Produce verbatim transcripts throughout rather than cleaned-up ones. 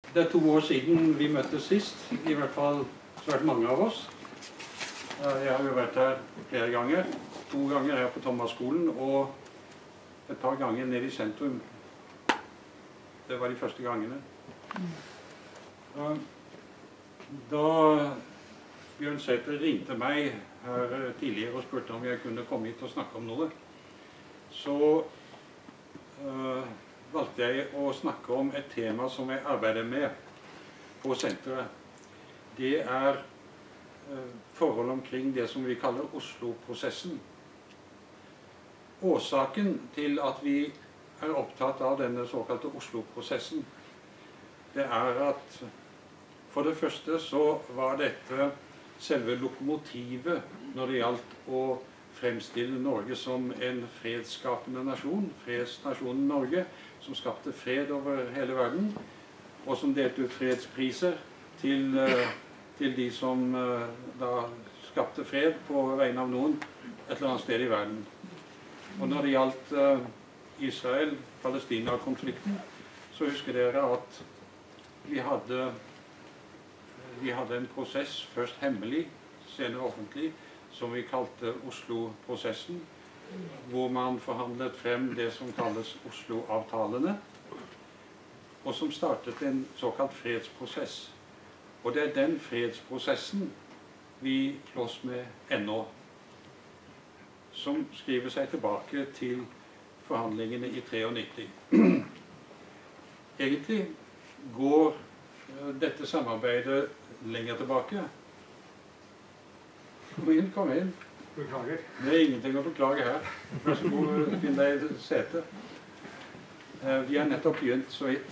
Det er to år siden vi møttes sist, i hvert fall svært mange av oss. Jeg har jo vært her flere ganger, to ganger her på Thomas-skolen og et par ganger nede i sentrum. Det var de første gangene. Da Bjørn Sæther ringte meg her tidligere og spurte om jeg kunne komme hit og snakke om noe, så uh, valgte jeg å snakke om et tema som jeg arbeider med på senteret. Det er uh, forhold omkring det som vi kaller Oslo-prosessen. Årsaken til at vi er opptatt av denne såkalte Oslo-prosessen, det er at for det første så var dette selve lokomotivet når det gjaldt å fremstille Norge som en fredsskapende nasjon, fredsnasjonen Norge, som skapte fred over hele verden, og som delte ut fredspriser til, til de som da skapte fred på vegne av noen et eller annet sted i verden. Og når det gjaldt Israel-Palestina-konflikten, så husker dere at vi hadde Vi hadde en prosess, først hemmelig, senere offentlig, som vi kalte Oslo-prosessen, hvor man forhandlet frem det som kalles Oslo-avtalene, og som startet en såkalt fredsprosess. Og det er den fredsprosessen vi slåss med ennå, som skriver seg tilbake til forhandlingene i nittitre. Egentlig går dette samarbeidet lenger tilbake. Kom inn, kom inn. Beklager. Det er ingenting å beklage her. Vær så god, finn deg i sete. Vi har nettopp begynt så vidt.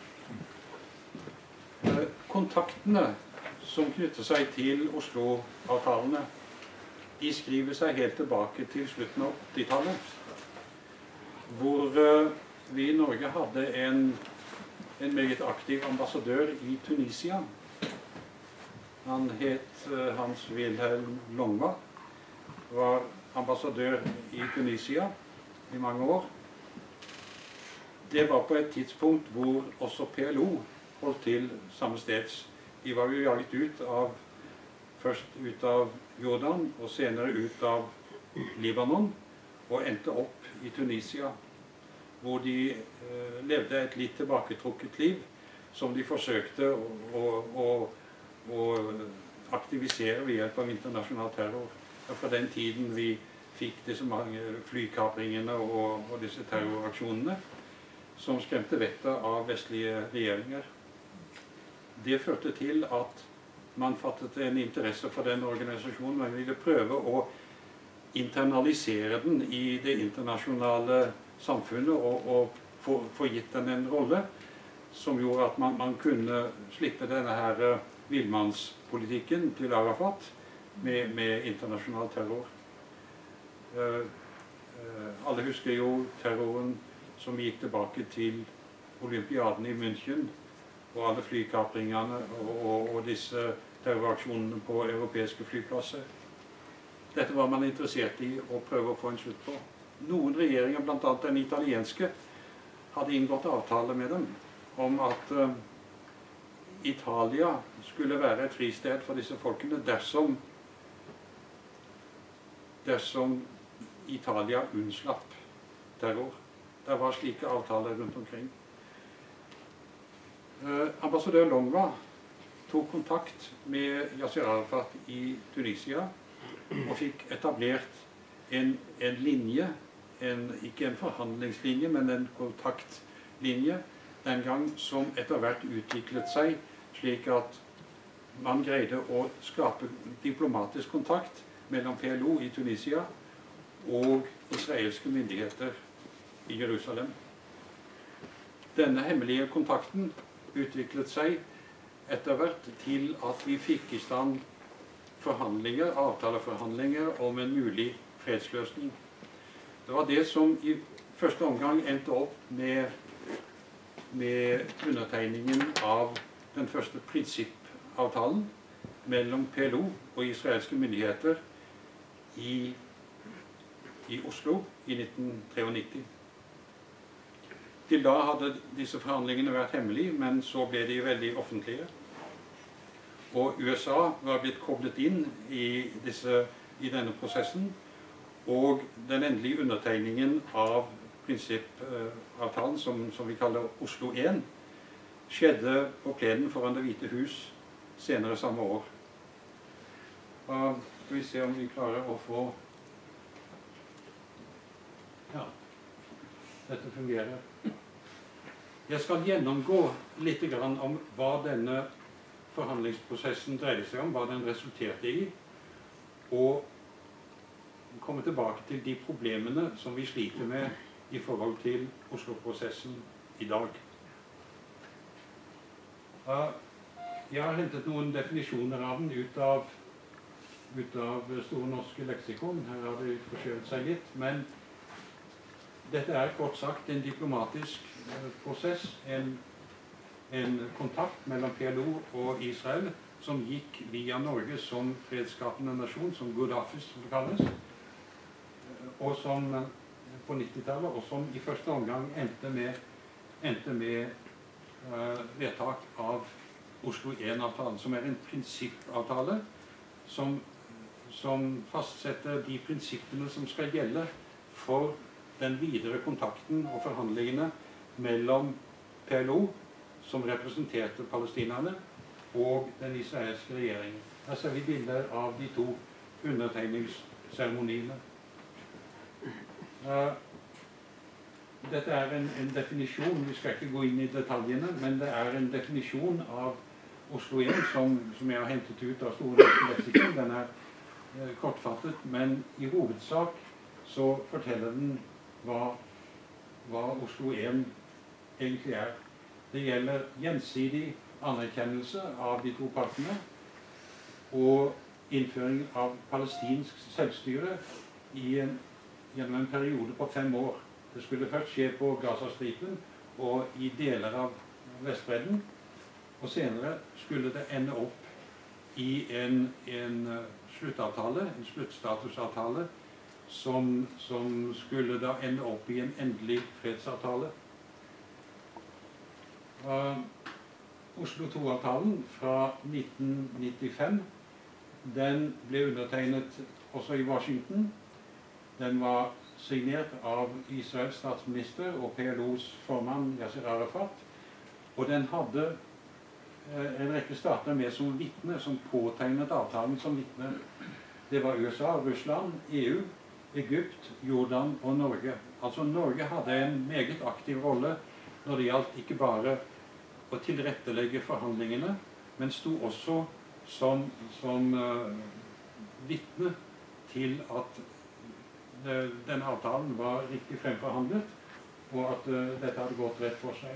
Kontaktene som knytter seg til Oslo-avtalene, de skriver seg helt tilbake til slutten av åttitallet, hvor vi i Norge hadde en, en meget aktiv ambassadør i Tunisia. Han het Hans Wilhelm Longva, var ambassadør i Tunisia i mange år. Det var på et tidspunkt hvor også P L O holdt til samme steds. De var jo jaget ut av, først ut av Jordan og senere ut av Libanon, og endte opp i Tunisia, hvor de eh, levde et litt tilbaketrukket liv, som de forsøkte å, å, å, å aktivisere ved hjelp av internasjonal terror. Og fra den tiden vi fikk disse mange flykapringene og, og disse terroraksjonene, som skremte vettet av vestlige regjeringer. Det førte til at man fattet en interesse for den organisasjonen. Man ville prøve å internalisere den i det internasjonale samfunnet og, og få, få gitt den en rolle som gjorde at man, man kunne slippe denne her villmannspolitikken til Arafat med, med internasjonal terror. Uh, uh, alle husker jo terroren som gikk tilbake til olympiaden i München, og alle flykapringene og, og, og disse terroraksjonene på europeiske flyplasser. Dette var man interessert i å prøve å få en slutt på. Noen regjeringer, blant annet den italienske, hadde inngått avtale med dem om at uh, Italia skulle være et fristed for disse folkene dersom, dersom Italia unnslapp terror. Det var slike avtaler rundt omkring. Uh, ambassadør Longva tok kontakt med Yasser Arafat i Tunisia og fikk etablert en, en linje, en, ikke en forhandlingslinje, men en kontaktlinje, den gang som etter hvert utviklet seg slik at man greide å skape diplomatisk kontakt mellom P L O i Tunisia og israelske myndigheter i Jerusalem. Denne hemmelige kontakten utviklet seg etter hvert til at vi fikk i stand forhandlinger, avtaleforhandlinger om en mulig fredsløsning. Det var det som i første omgang endte opp med, med undertegningen av den første prinsippavtalen mellom P L O og israelske myndigheter i, i Oslo i nitten nittitre. Til da hadde disse forhandlingene vært hemmelige, men så ble de veldig offentlige. Og U S A var blitt koblet inn i, disse, i denne prosessen, og den endelige undertegningen av prinsippavtalen, som, som vi kaller Oslo en, skjedde på plenen foran Det hvite hus senere samme år. Da skal vi se om vi klarer å få... Ja, dette fungerer. Jeg skal gjennomgå litt grann om hva denne forhandlingsprosessen dreide seg om, hva den resulterte i, og komme tilbake til de problemene som vi sliter med i forhold til Oslo-prosessen i dag. Jeg har hentet noen definisjoner av den ut av, ut av Store norske leksikon. Her har det forskjøvet seg litt, men dette er kort sagt en diplomatisk prosess, en, en kontakt mellom P L O og Israel, som gikk via Norge som fredsskapende nasjon, som Good Office, som det kalles, og som på nittitallet, og som i første omgang endte med, endte med uh, vedtak av Oslo en-avtalen, som er en prinsippavtale som, som fastsetter de prinsippene som skal gjelde for den videre kontakten og forhandlingene mellom P L O, som representerte palestinerne, og den israelske regjeringen. Her ser vi bilder av de to undertegningsseremoniene. Uh, dette er en, en definisjon, vi skal ikke gå inn i detaljene, men det er en definisjon av Oslo en som, som jeg har hentet ut av Store norske leksikon. Den er uh, kortfattet, men i hovedsak så forteller den hva, hva Oslo en egentlig er. Det gjelder gjensidig anerkjennelse av de to partene og innføring av palestinsk selvstyre i en, gjennom en periode på fem år. Det skulle først skje på Gazastripen og i deler av Vestbredden, og senere skulle det ende opp i en, en sluttavtale, en sluttstatusavtale, som, som skulle da ende opp i en endelig fredsavtale. Uh, Oslo to-avtalen fra nitten nittifem, den ble undertegnet også i Washington. Den var signert av Israels statsminister og P L O's formann Yasser Arafat, og den hadde eh, en rekke stater med som vitne, som påtegnet avtalen som vitne. Det var U S A, Russland, E U, Egypt, Jordan og Norge. Altså Norge hadde en meget aktiv rolle når det gjaldt ikke bare å tilrettelegge forhandlingene, men sto også som, som uh, vitne til at uh, denne avtalen var riktig fremforhandlet, og at uh, dette hadde gått rett for seg.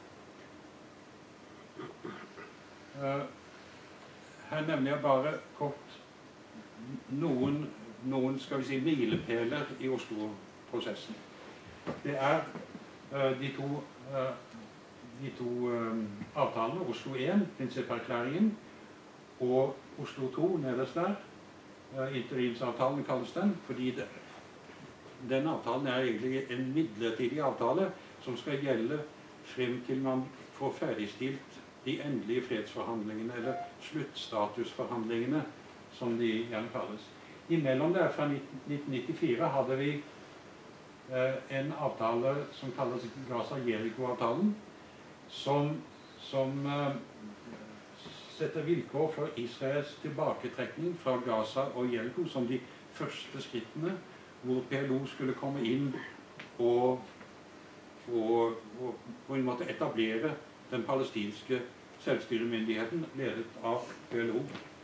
Uh, her nevner jeg bare kort noen, noen skal vi si, milepæler i Oslo-prosessen. Det er uh, de to uh, de to um, avtalene, Oslo en, prinsipperklæringen, og Oslo to, nederst der. Uh, interimsavtalen kalles den, fordi det, den avtalen er egentlig en midlertidig avtale som skal gjelde frem til man får ferdigstilt de endelige fredsforhandlingene, eller sluttstatusforhandlingene, som de gjerne kalles. Imellom der, fra nitten nittifire, hadde vi uh, en avtale som kalles Gaza-Jericho-avtalen, som, som uh, setter vilkår for Israels tilbaketrekning fra Gaza og Jericho som de første skrittene, hvor P L O skulle komme inn og, og, og på en måte etablere den palestinske selvstyremyndigheten ledet av P L O.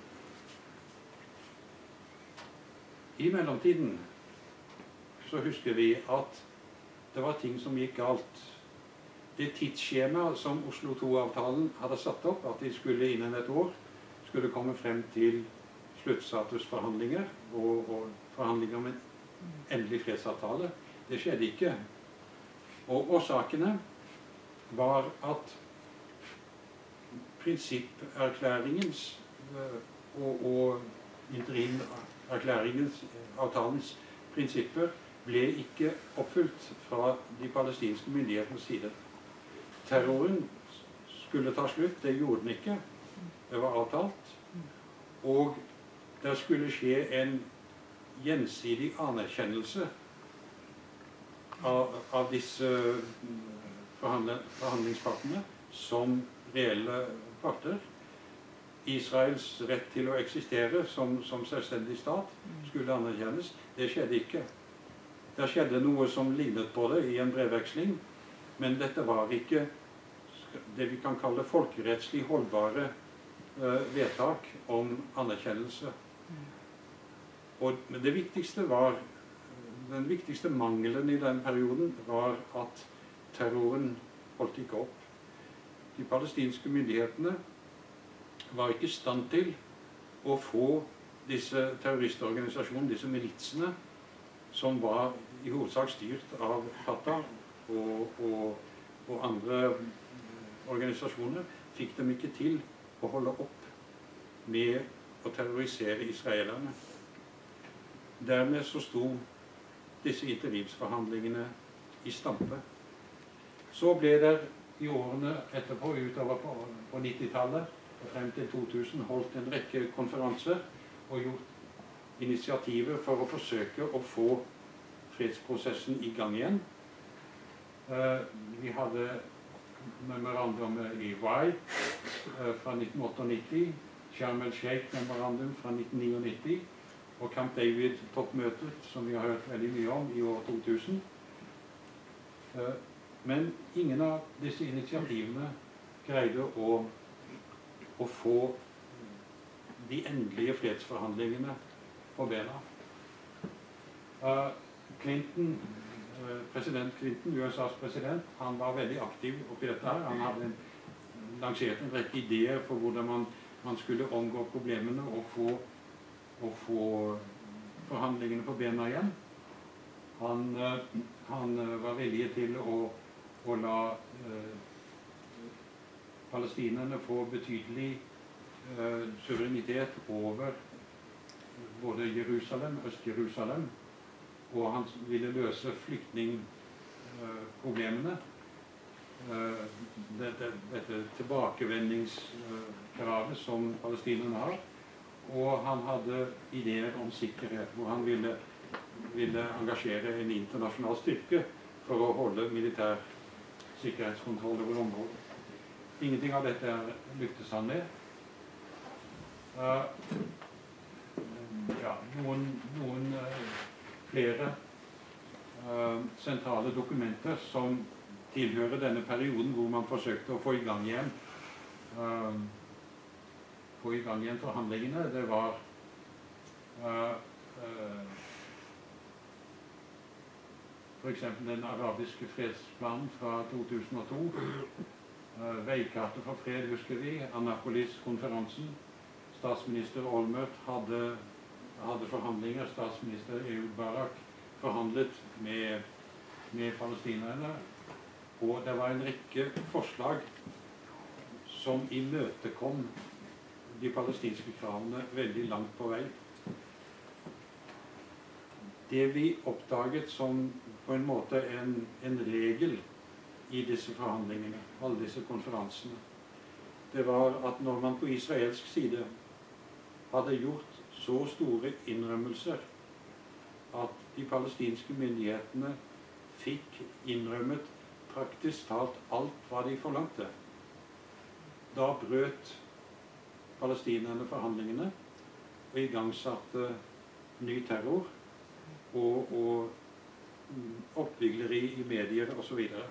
I mellomtiden så husker vi at det var ting som gikk galt. Det tidsskjema som Oslo to-avtalen hadde satt opp, at de skulle innen et år, skulle komme frem til sluttstatusforhandlinger og, og forhandlinger om en endelig fredsavtale. Det skjedde ikke. Og årsakene var at prinsipperklæringens og, og interimerklæringens, avtalens prinsipper, ble ikke oppfylt fra de palestinske myndighetenes side. Terroren skulle ta slutt, det gjorde den ikke. Det var avtalt. Og det skulle skje en gjensidig anerkjennelse av, av disse forhandlingspartene som reelle parter. Israels rett til å eksistere som, som selvstendig stat skulle anerkjennes. Det skjedde ikke. Det skjedde noe som lignet på det i en brevveksling, men dette var ikke det vi kan kalle folkerettslig holdbare uh, vedtak om anerkjennelse. Og det viktigste var, den viktigste mangelen i den perioden var at terroren holdt ikke opp. De palestinske myndighetene var ikke i stand til å få disse terroristorganisasjonene, disse militsene, som var i hovedsak styrt av Fatah og, og, og andre organisasjoner, fikk dem ikke til å holde opp med å terrorisere israelerne. Dermed så sto disse interimsforhandlingene i stampe. Så ble det i årene etterpå, utover på, på nittitallet, og frem til to tusen, holdt en rekke konferanser og gjort initiativer for å forsøke å få fredsprosessen i gang igjen. Uh, vi hadde memorandumet i Wai uh, fra nitten nittiåtte, Sharm el-Sheikh memorandum fra nitten nittiåtte, og Camp David-toppmøtet, som vi har hørt veldig mye om i år to tusen. Uh, men ingen av disse initiativene greide å, å få de endelige fredsforhandlingene på bena. Uh, Clinton, uh, president Clinton, U S A's president, han var veldig aktiv oppi dette her. Han hadde en, lansert en rekke ideer for hvordan man, man skulle omgå problemene og få, og få forhandlingene på bena igjen. Han, uh, han uh, var villig til å, å la uh, palestinerne få betydelig uh, suverenitet over både Jerusalem, Øst-Jerusalem, og han ville løse flyktningproblemene. Dette, dette tilbakevendingskravet som palestinerne har. Og han hadde ideer om sikkerhet, hvor han ville, ville engasjere en internasjonal styrke for å holde militær sikkerhetskontroll over området. Ingenting av dette lyktes han med. Uh, ja, noen, noen uh, flere uh, sentrale dokumenter som tilhører denne perioden hvor man forsøkte å få i gang igjen uh, få i gang igjen forhandlingene. Det var uh, uh, for eksempel den arabiske fredsplanen fra to tusen og to, uh, veikartet for fred, husker vi, Annapolis-konferansen. Statsminister Olmert hadde hadde forhandlinger, statsminister Ehud Barak forhandlet med, med palestinerne, og det var en rekke forslag som imøtekom de palestinske kravene veldig langt på vei. Det vi oppdaget som på en måte en, en regel i disse forhandlingene, alle disse konferansene, det var at når man på israelsk side hadde gjort så store innrømmelser at de palestinske myndighetene fikk innrømmet praktisk talt alt hva de forlangte. Da brøt palestinerne forhandlingene og igangsatte ny terror og, og oppvigleri i medier og så videre.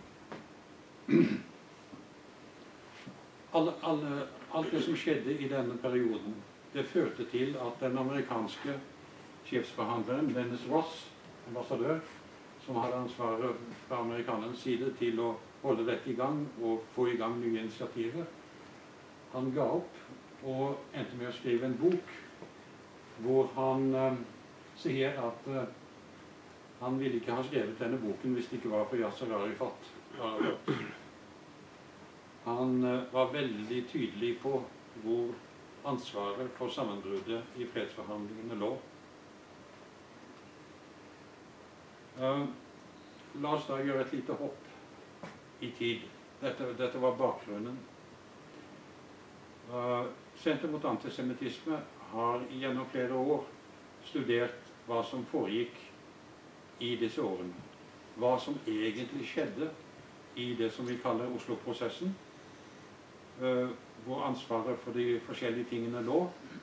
Alle, alle, alt det som skjedde i denne perioden, det førte til at den amerikanske sjefsforhandleren Dennis Ross, ambassadør, som hadde ansvaret fra amerikanernes side til å holde dette i gang og få i gang nye initiativer, han ga opp og endte med å skrive en bok hvor han eh, sier at eh, han ville ikke ha skrevet denne boken hvis det ikke var for Yasser Arafat. Han eh, var veldig tydelig på hvor ansvaret for sammenbruddet i fredsforhandlingene lå. Uh, la oss da gjøre et lite hopp i tid. Dette, dette var bakgrunnen. Uh, Senter mot antisemittisme har gjennom flere år studert hva som foregikk i disse årene. Hva som egentlig skjedde i det som vi kaller Oslo-prosessen, uh, hvor ansvaret for de forskjellige tingene lå.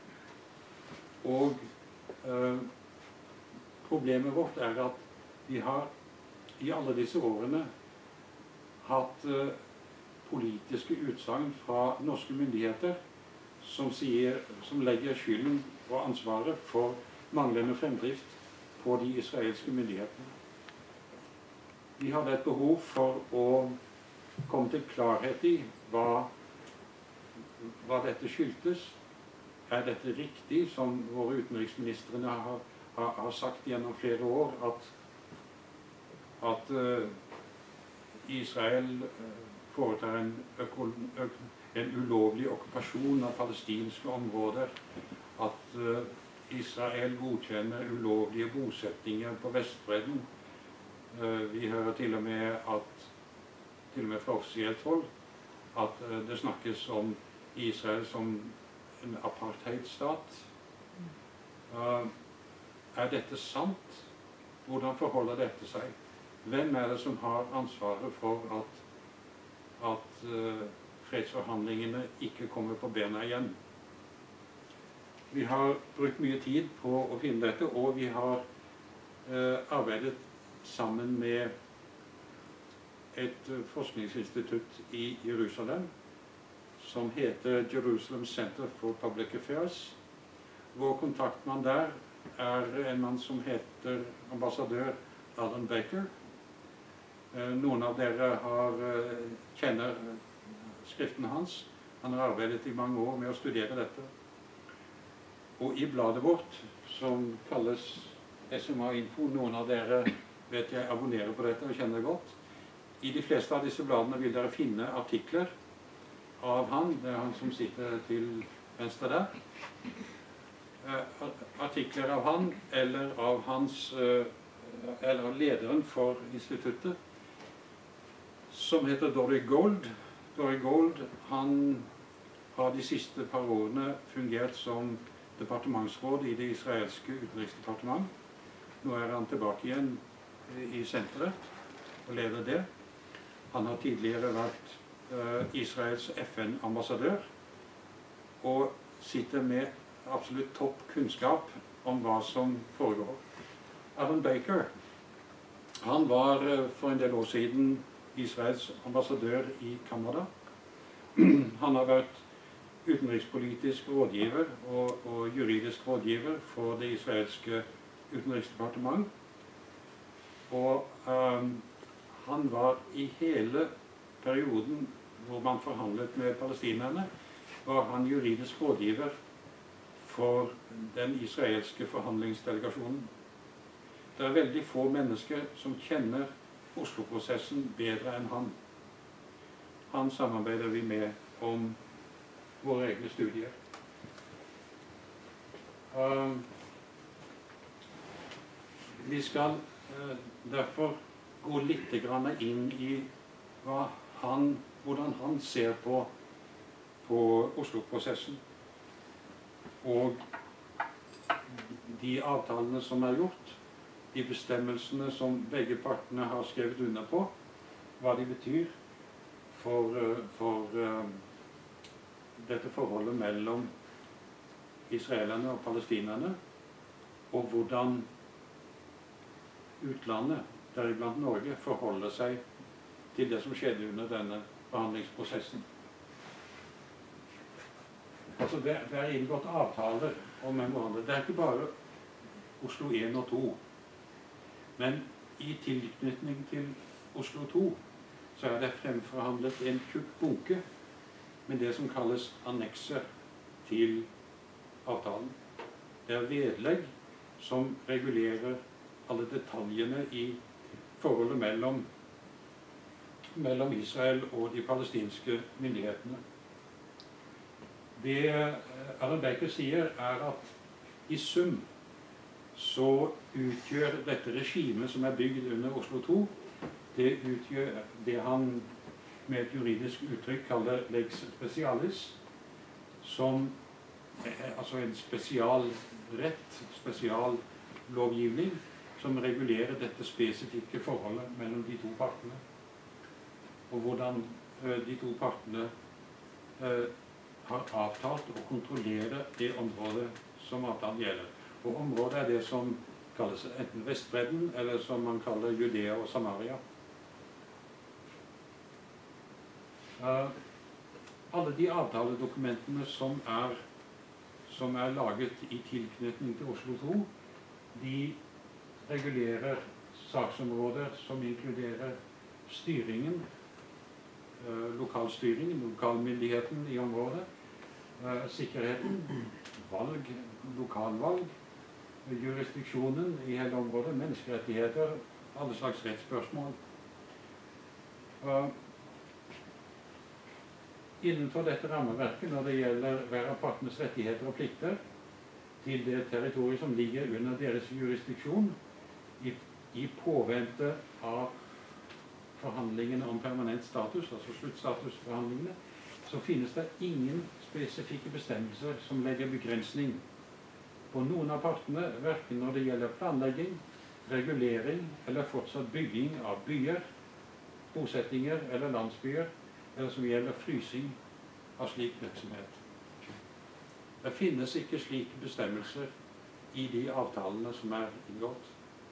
Og uh, problemet vårt er at vi har i alle disse årene hatt uh, politiske utsagn fra norske myndigheter som, sier, som legger skylden og ansvaret for manglende fremdrift på de israelske myndighetene. Vi hadde et behov for å komme til klarhet i hva, hva dette skyldtes. Er dette riktig, som våre utenriksministrene har, har, har sagt gjennom flere år, at, at uh, Israel uh, foretar en, øko, øko, en ulovlig okkupasjon av palestinske områder, at uh, Israel godkjenner ulovlige bosettinger på Vestbredden. Uh, vi hører til og med at, til og med fra offisielt hold, at uh, det snakkes om Israel som en apartheidstat. Uh, er dette sant? Hvordan forholder dette seg? Hvem er det som har ansvaret for at, at uh, fredsforhandlingene ikke kommer på bena igjen? Vi har brukt mye tid på å finne dette, og vi har uh, arbeidet sammen med et uh, forskningsinstitutt i Jerusalem som heter Jerusalem Center for Public Affairs. Vår kontaktmann der er en mann som heter ambassadør Alan Baker. Noen av dere har, kjenner skriften hans. Han har arbeidet i mange år med å studere dette. Og i bladet vårt, som kalles S M A Info, noen av dere vet jeg abonnerer på dette og kjenner godt. I de fleste av disse bladene vil dere finne artikler av han, det er han som sitter til venstre der. Artikler av han, eller av hans, eller av lederen for instituttet, som heter Dory Gold. Dory Gold, han har de siste par årene fungert som departementsråd i det israelske utenriksdepartement. Nå er han tilbake igjen i senteret og leder det. Han har tidligere vært uh, Israels F N-ambassadør og sitter med absolutt topp kunnskap om hva som foregår. Alan Baker, han var uh, for en del år siden Israels ambassadør i Canada. Han har vært utenrikspolitisk rådgiver og, og juridisk rådgiver for det israelske utenriksdepartement. Og um, han var i hele perioden hvor man forhandlet med palestinerne, var han juridisk rådgiver for den israelske forhandlingsdelegasjonen. Det er veldig få mennesker som kjenner Oslo-prosessen bedre enn han. Han samarbeider vi med om våre egne studier. Uh, vi skal uh, derfor gå litt grann inn i hva han, hvordan han ser på, på Oslo-prosessen og de avtalene som er gjort, de bestemmelsene som begge partene har skrevet under på, hva de betyr for, for uh, dette forholdet mellom israelerne og palestinerne, og hvordan utlandet, deriblant Norge, forholder seg til det som skjedde under denne forhandlingsprosessen. Altså, det, det er inngått avtaler om memorandum. Det er ikke bare Oslo en og to. Men i tilknytning til Oslo to så er det fremforhandlet en tjukk bunke med det som kalles annekser til avtalen. Det er vedlegg som regulerer alle detaljene i forholdet mellom, mellom Israel og de palestinske myndighetene. Det Alan Baker sier er at i sum så utgjør dette regimet som er bygd under Oslo to, det utgjør det han med et juridisk uttrykk kaller lex specialis, som er altså en spesialrett, spesiallovgivning, som regulerer dette spesifikke forholdet mellom de to partene. Og hvordan uh, de to partene uh, har avtalt å kontrollere det området som avtalen gjelder. Og området er det som kalles enten Vestbredden, eller som man kaller Judea og Samaria. Uh, alle de avtaledokumentene som er, som er laget i tilknytning til Oslo to, de regulerer saksområder som inkluderer styringen, uh, lokalstyringen, lokalmyndigheten i området, uh, sikkerheten, valg, lokalvalg, jurisdiksjonen i hele området, menneskerettigheter, alle slags rettsspørsmål. Uh, Innenfor dette rammeverket, når det gjelder hver av partenes rettigheter og plikter til det territoriet som ligger under deres jurisdiksjon, i, i påvente av forhandlingene om permanent status, altså sluttstatusforhandlingene, så finnes det ingen spesifikke bestemmelser som legger begrensning på noen av partene, hverken når det gjelder planlegging, regulering eller fortsatt bygging av byer, bosettinger eller landsbyer, eller som gjelder frysing av slik virksomhet. Det finnes ikke slike bestemmelser i de avtalene som er inngått.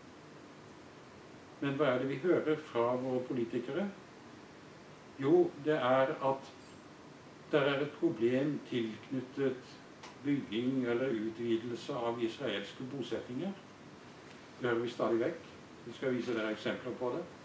Men hva er det vi hører fra våre politikere? Jo, det er at det er et problem tilknyttet bygging eller utvidelse av israelske bosettinger. Det hører vi stadig vekk. Vi skal vise dere eksempler på det.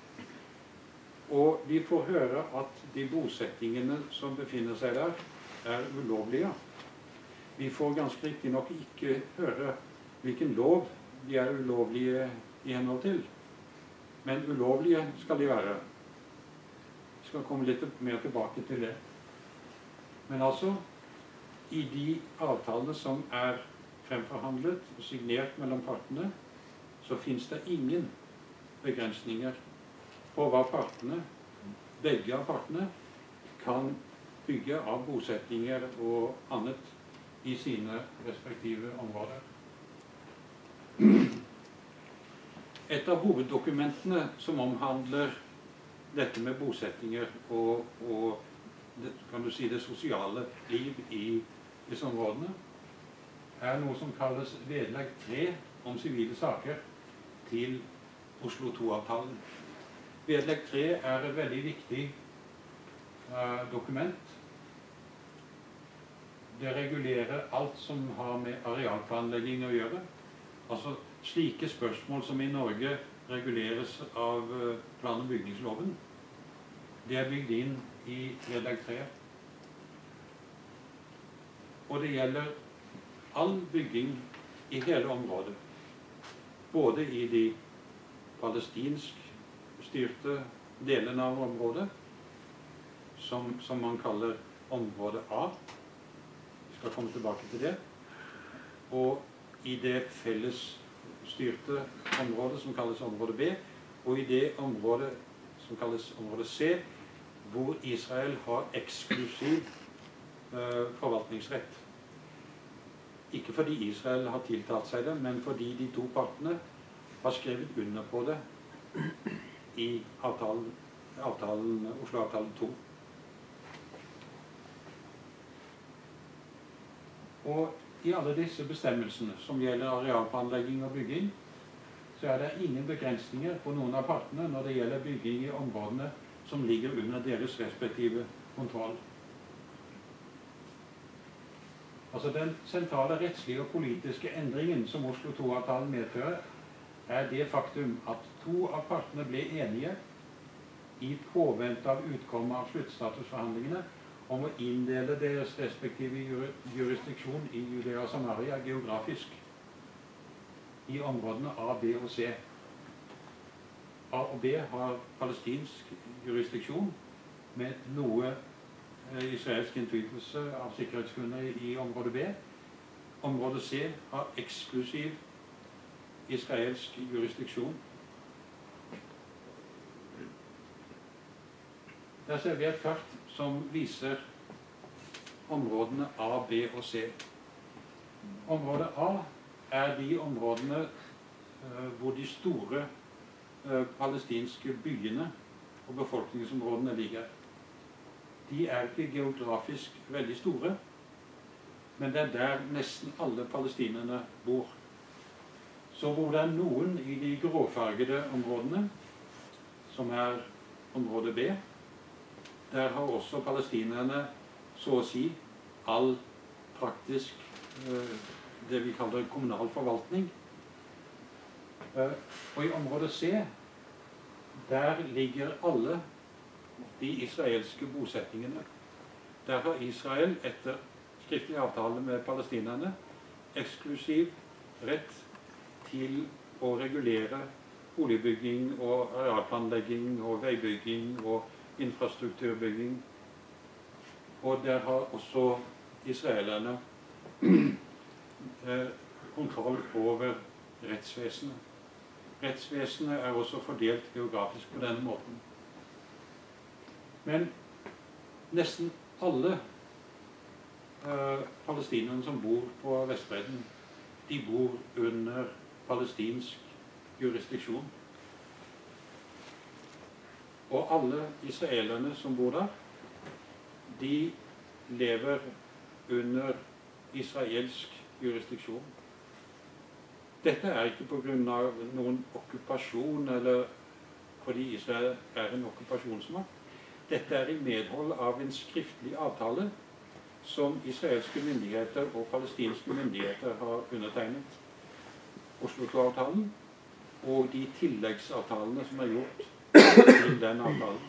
Og vi får høre at de bosettingene som befinner seg der, er ulovlige. Vi får ganske riktig nok ikke høre hvilken lov de er ulovlige i henhold til. Men ulovlige skal de være. Vi skal komme litt mer tilbake til det. Men altså, i de avtalene som er fremforhandlet og signert mellom partene, så finnes det ingen begrensninger på hva partene, begge av partene, kan bygge av bosettinger og annet i sine respektive områder. Et av hoveddokumentene som omhandler dette med bosettinger og, og det, kan du si, det sosiale liv i disse områdene, er noe som kalles vedlegg tre om sivile saker til Oslo to-avtalen. Vedlegg tre er et veldig viktig uh, dokument. Det regulerer alt som har med arealplanlegging å gjøre. Altså slike spørsmål som i Norge reguleres av uh, plan- og bygningsloven. Det er bygd inn i vedlegg tre. Og det gjelder all bygging i hele området. Både i de palestinsk styrte delene av området, som, som man kaller område A. Vi skal komme tilbake til det. Og i det felles styrte området som kalles område B, og i det området som kalles område C, hvor Israel har eksklusiv uh, forvaltningsrett. Ikke fordi Israel har tiltatt seg det, men fordi de to partene har skrevet under på det i avtalen, avtalen, Oslo-avtalen to. Og i alle disse bestemmelsene som gjelder arealplanlegging og bygging, så er det ingen begrensninger på noen av partene når det gjelder bygging i områdene som ligger under deres respektive kontroll. Altså den sentrale rettslige og politiske endringen som Oslo to-avtalen medfører, er det faktum at to av partene ble enige i påvente av utkommet av sluttstatusforhandlingene om å inndele deres respektive jurisdiksjon i Judea og Samaria geografisk i områdene A, B og C. A og B har palestinsk jurisdiksjon med noe israelsk innflytelse av sikkerhetsgrunner i område B. Område C har eksklusiv israelsk jurisdiksjon. Der ser vi et kart som viser områdene A, B og C. Område A er de områdene uh, hvor de store uh, palestinske byene og befolkningsområdene ligger. De er ikke geografisk veldig store, men det er der nesten alle palestinerne bor. Så hvor det er noen i de gråfargede områdene, som er område B, der har også palestinerne så å si all praktisk, det vi kaller kommunal forvaltning. Og i område C, der ligger alle de israelske bosettingene. Der har Israel etter skriftlig avtale med palestinerne eksklusiv rett til å regulere boligbygging og arealplanlegging og veibygging og infrastrukturbygging. Og der har også israelerne kontroll over rettsvesenet. Rettsvesenet er også fordelt geografisk på denne måten. Men nesten alle eh, palestinerne som bor på Vestbredden, de bor under palestinsk jurisdiksjon. Og alle israelerne som bor der, de lever under israelsk jurisdiksjon. Dette er ikke på grunn av noen okkupasjon, eller fordi Israel er en okkupasjonsmakt. Dette er i medhold av en skriftlig avtale som israelske myndigheter og palestinske myndigheter har undertegnet. Oslo to-avtalen og de tilleggsavtalene som er gjort til den avtalen.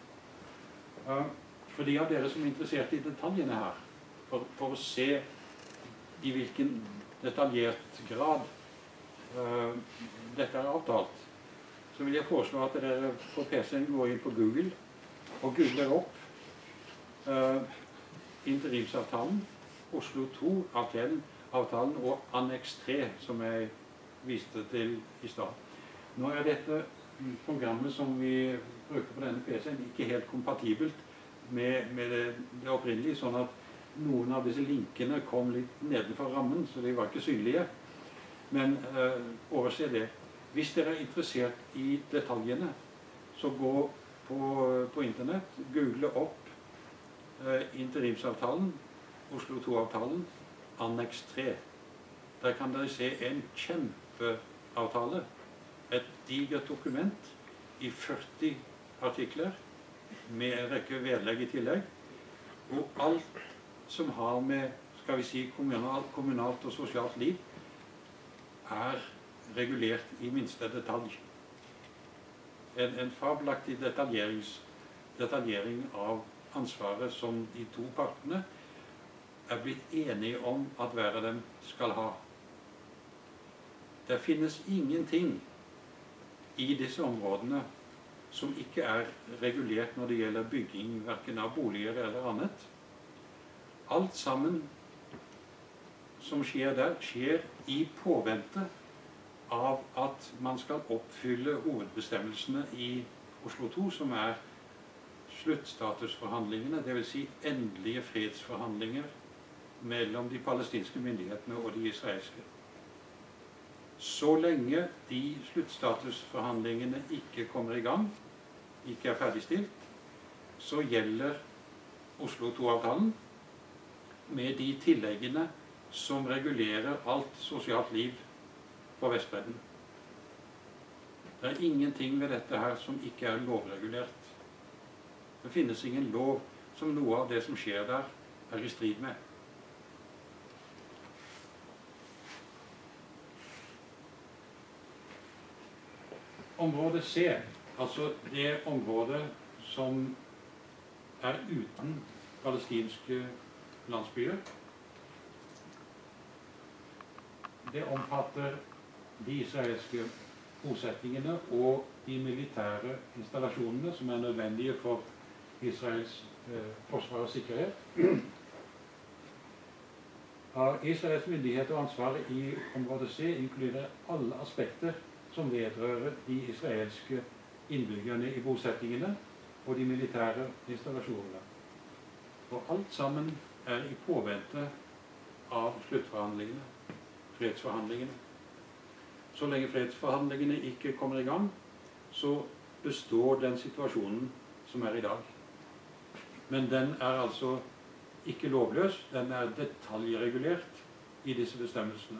For de av dere som er interessert i detaljene her, for, for å se i hvilken detaljert grad uh, dette er avtalt, så vil jeg foreslå at dere på P C-en går inn på Google og googler opp uh, interimsavtalen, Oslo to-avtalen avtalen og Anneks tre, som jeg viste til i stad. Nå er dette programmet som vi bruker på denne P C-en ikke helt kompatibelt med, med det, det opprinnelige, sånn at noen av disse linkene kom litt nedenfor rammen, så de var ikke synlige. Men uh, overse det. Hvis dere er interessert i detaljene, så gå på, på internett, google opp uh, interimsavtalen, Oslo to-avtalen, Anneks tre. Der kan dere se en kjempeavtale, et digert dokument i førti artikler, med en rekke vedlegg i tillegg, og alt som har med, skal vi si, kommunalt, kommunalt og sosialt liv, er regulert i minste detalj. En, en fabelaktig detaljering av ansvaret som de to partene er blitt enige om at hver av dem skal ha. Det finnes ingenting i disse områdene som ikke er regulert når det gjelder bygging, hverken av boliger eller annet. Alt sammen som skjer der, skjer i påvente av at man skal oppfylle hovedbestemmelsene i Oslo to, som er sluttstatusforhandlingene, det vil si endelige fredsforhandlinger mellom de palestinske myndighetene og de israelske. Så lenge de sluttstatusforhandlingene ikke kommer i gang, ikke er ferdigstilt, så gjelder Oslo to-avtalen med de tilleggene som regulerer alt sosialt liv på Vestbredden. Det er ingenting ved dette her som ikke er lovregulert. Det finnes ingen lov som noe av det som skjer der er i strid med. Område C, altså det området som er uten palestinske landsbyer, det omfatter de israelske bosettingene og de militære installasjonene som er nødvendige for Israels eh, forsvar og sikkerhet. har Israels myndighet og ansvar i område C inkluderer alle aspekter som vedrører de israelske innbyggerne i bosettingene og de militære installasjonene. Og alt sammen er i påvente av sluttforhandlingene, fredsforhandlingene. Så lenge fredsforhandlingene ikke kommer i gang, så består den situasjonen som er i dag. Men den er altså ikke lovløs, den er detaljregulert i disse bestemmelsene.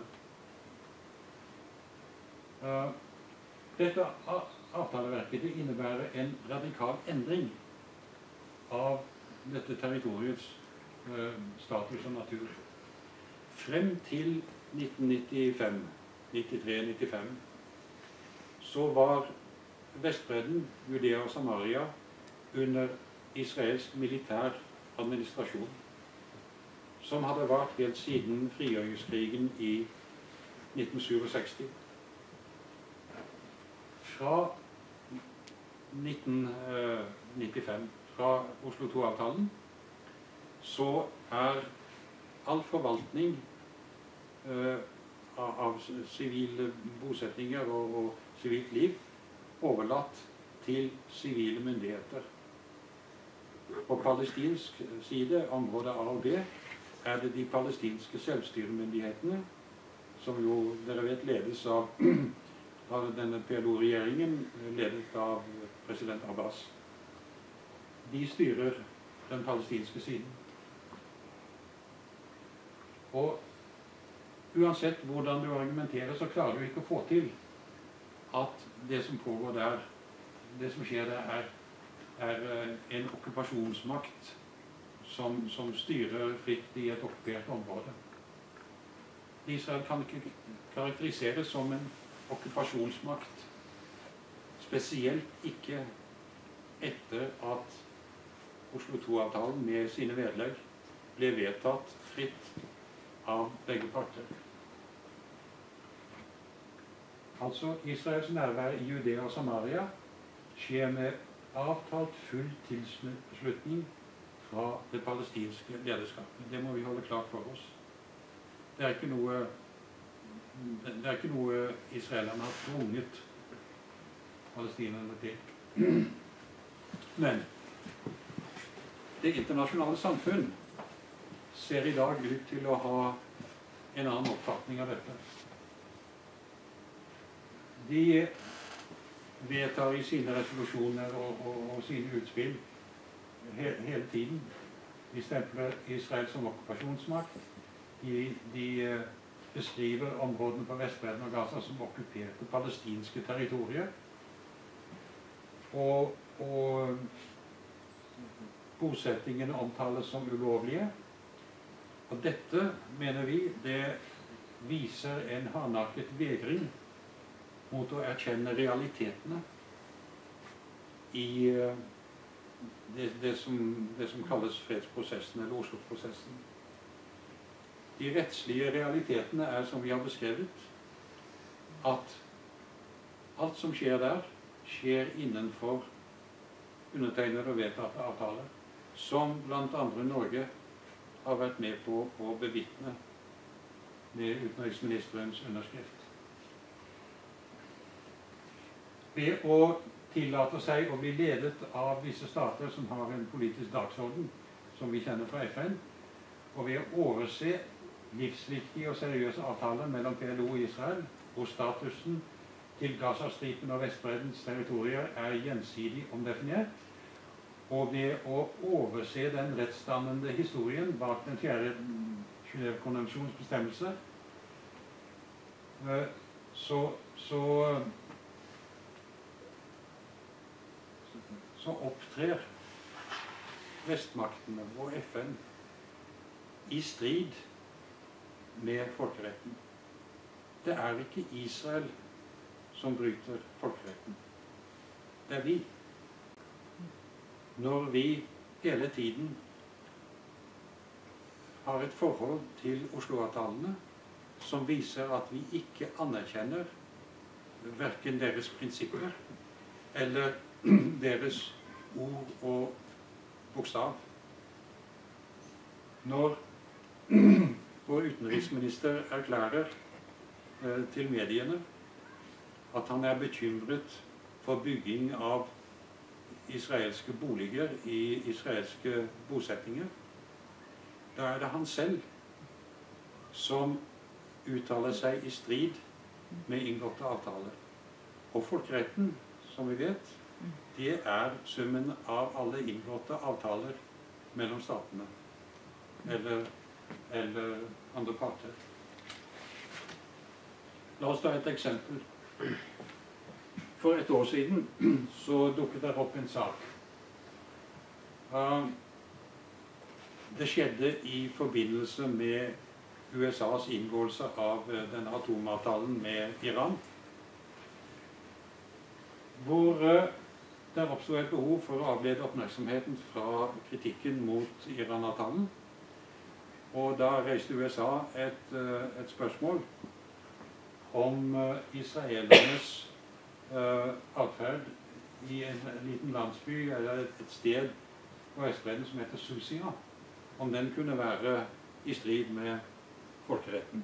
Uh, dette avtaleverket det innebærer en radikal endring av dette territoriets uh, status og natur. Frem til nitten nittifem, nittitre nittifem, så var Vestbredden, Judea og Samaria under israelsk militær administrasjon, som hadde vart helt siden frigjøringskrigen i nitten sekstisju. Fra nitten nittifem, fra Oslo to-avtalen, så er all forvaltning uh, av sivile bosetninger og, og sivilt liv overlatt til sivile myndigheter. På palestinsk side, området A og B, er det de palestinske selvstyremyndighetene, som jo, dere vet, ledes av, av denne P L O-regjeringen, ledet av president Abbas. De styrer den palestinske siden. Og uansett hvordan du argumenterer, så klarer du ikke å få til at det som pågår der, det som skjer der, er, er en okkupasjonsmakt som, som styrer fritt i et okkupert område. Israel kan ikke karakteriseres som en okkupasjonsmakt, spesielt ikke etter at Oslo to-avtalen med sine vedlegg ble vedtatt fritt av begge parter. Altså, Israels nærvær i Judea og Samaria skjer med avtalt full tilslutning fra det palestinske lederskapet. Det må vi holde klart for oss. Det er ikke noe, det er ikke noe israelerne har tvunget palestinerne til. Men det internasjonale samfunn ser i dag ut til å ha en annen oppfatning av dette. De vedtar i sine resolusjoner og, og, og sine utspill he, hele tiden. De stempler Israel som okkupasjonsmakt. De, de beskriver områdene på Vestbredden og Gaza som okkuperte palestinske territorier. Og, og bosettingene omtales som ulovlige. Og dette, mener vi, det viser en hardnakket vegring mot å erkjenne realitetene i det, det, som, det som kalles fredsprosessen eller Oslo-prosessen. De rettslige realitetene er, som vi har beskrevet, at alt som skjer der, skjer innenfor undertegnede og vedtatte avtaler, som blant andre Norge har vært med på å bevitne med utenriksministerens underskrift. Ved å tillate seg å bli ledet av visse stater som har en politisk dagsorden, som vi kjenner fra F N, og ved å overse livsviktige og seriøse avtaler mellom P L O og Israel, hvor statusen til Gazastripen og Vestbreddens territorier er gjensidig omdefinert, og ved å overse den rettsdannende historien bak den fjerde Genève-konvensjons bestemmelse, så, så, så opptrer vestmaktene og F N i strid med folkeretten. Det er ikke Israel som bryter folkeretten. Det er vi. Når vi hele tiden har et forhold til Oslo-avtalene som viser at vi ikke anerkjenner hverken deres prinsipper eller deres ord og bokstav. Når Vår utenriksminister erklærer eh, til mediene at han er bekymret for bygging av israelske boliger i israelske bosettinger. Da er det han selv som uttaler seg i strid med inngåtte avtaler. Og folkeretten, som vi vet, det er summen av alle inngåtte avtaler mellom statene, eller, eller andre parter. La oss ta et eksempel. For et år siden så dukket det opp en sak. Uh, det skjedde i forbindelse med U S A's inngåelse av denne atomavtalen med Iran, hvor uh, det oppstod et behov for å avlede oppmerksomheten fra kritikken mot Iran-avtalen. Og da reiste U S A et, uh, et spørsmål om uh, israelernes uh, atferd i en liten landsby, eller et, et sted på Vestbredden som heter Susia, om den kunne være i strid med folkeretten.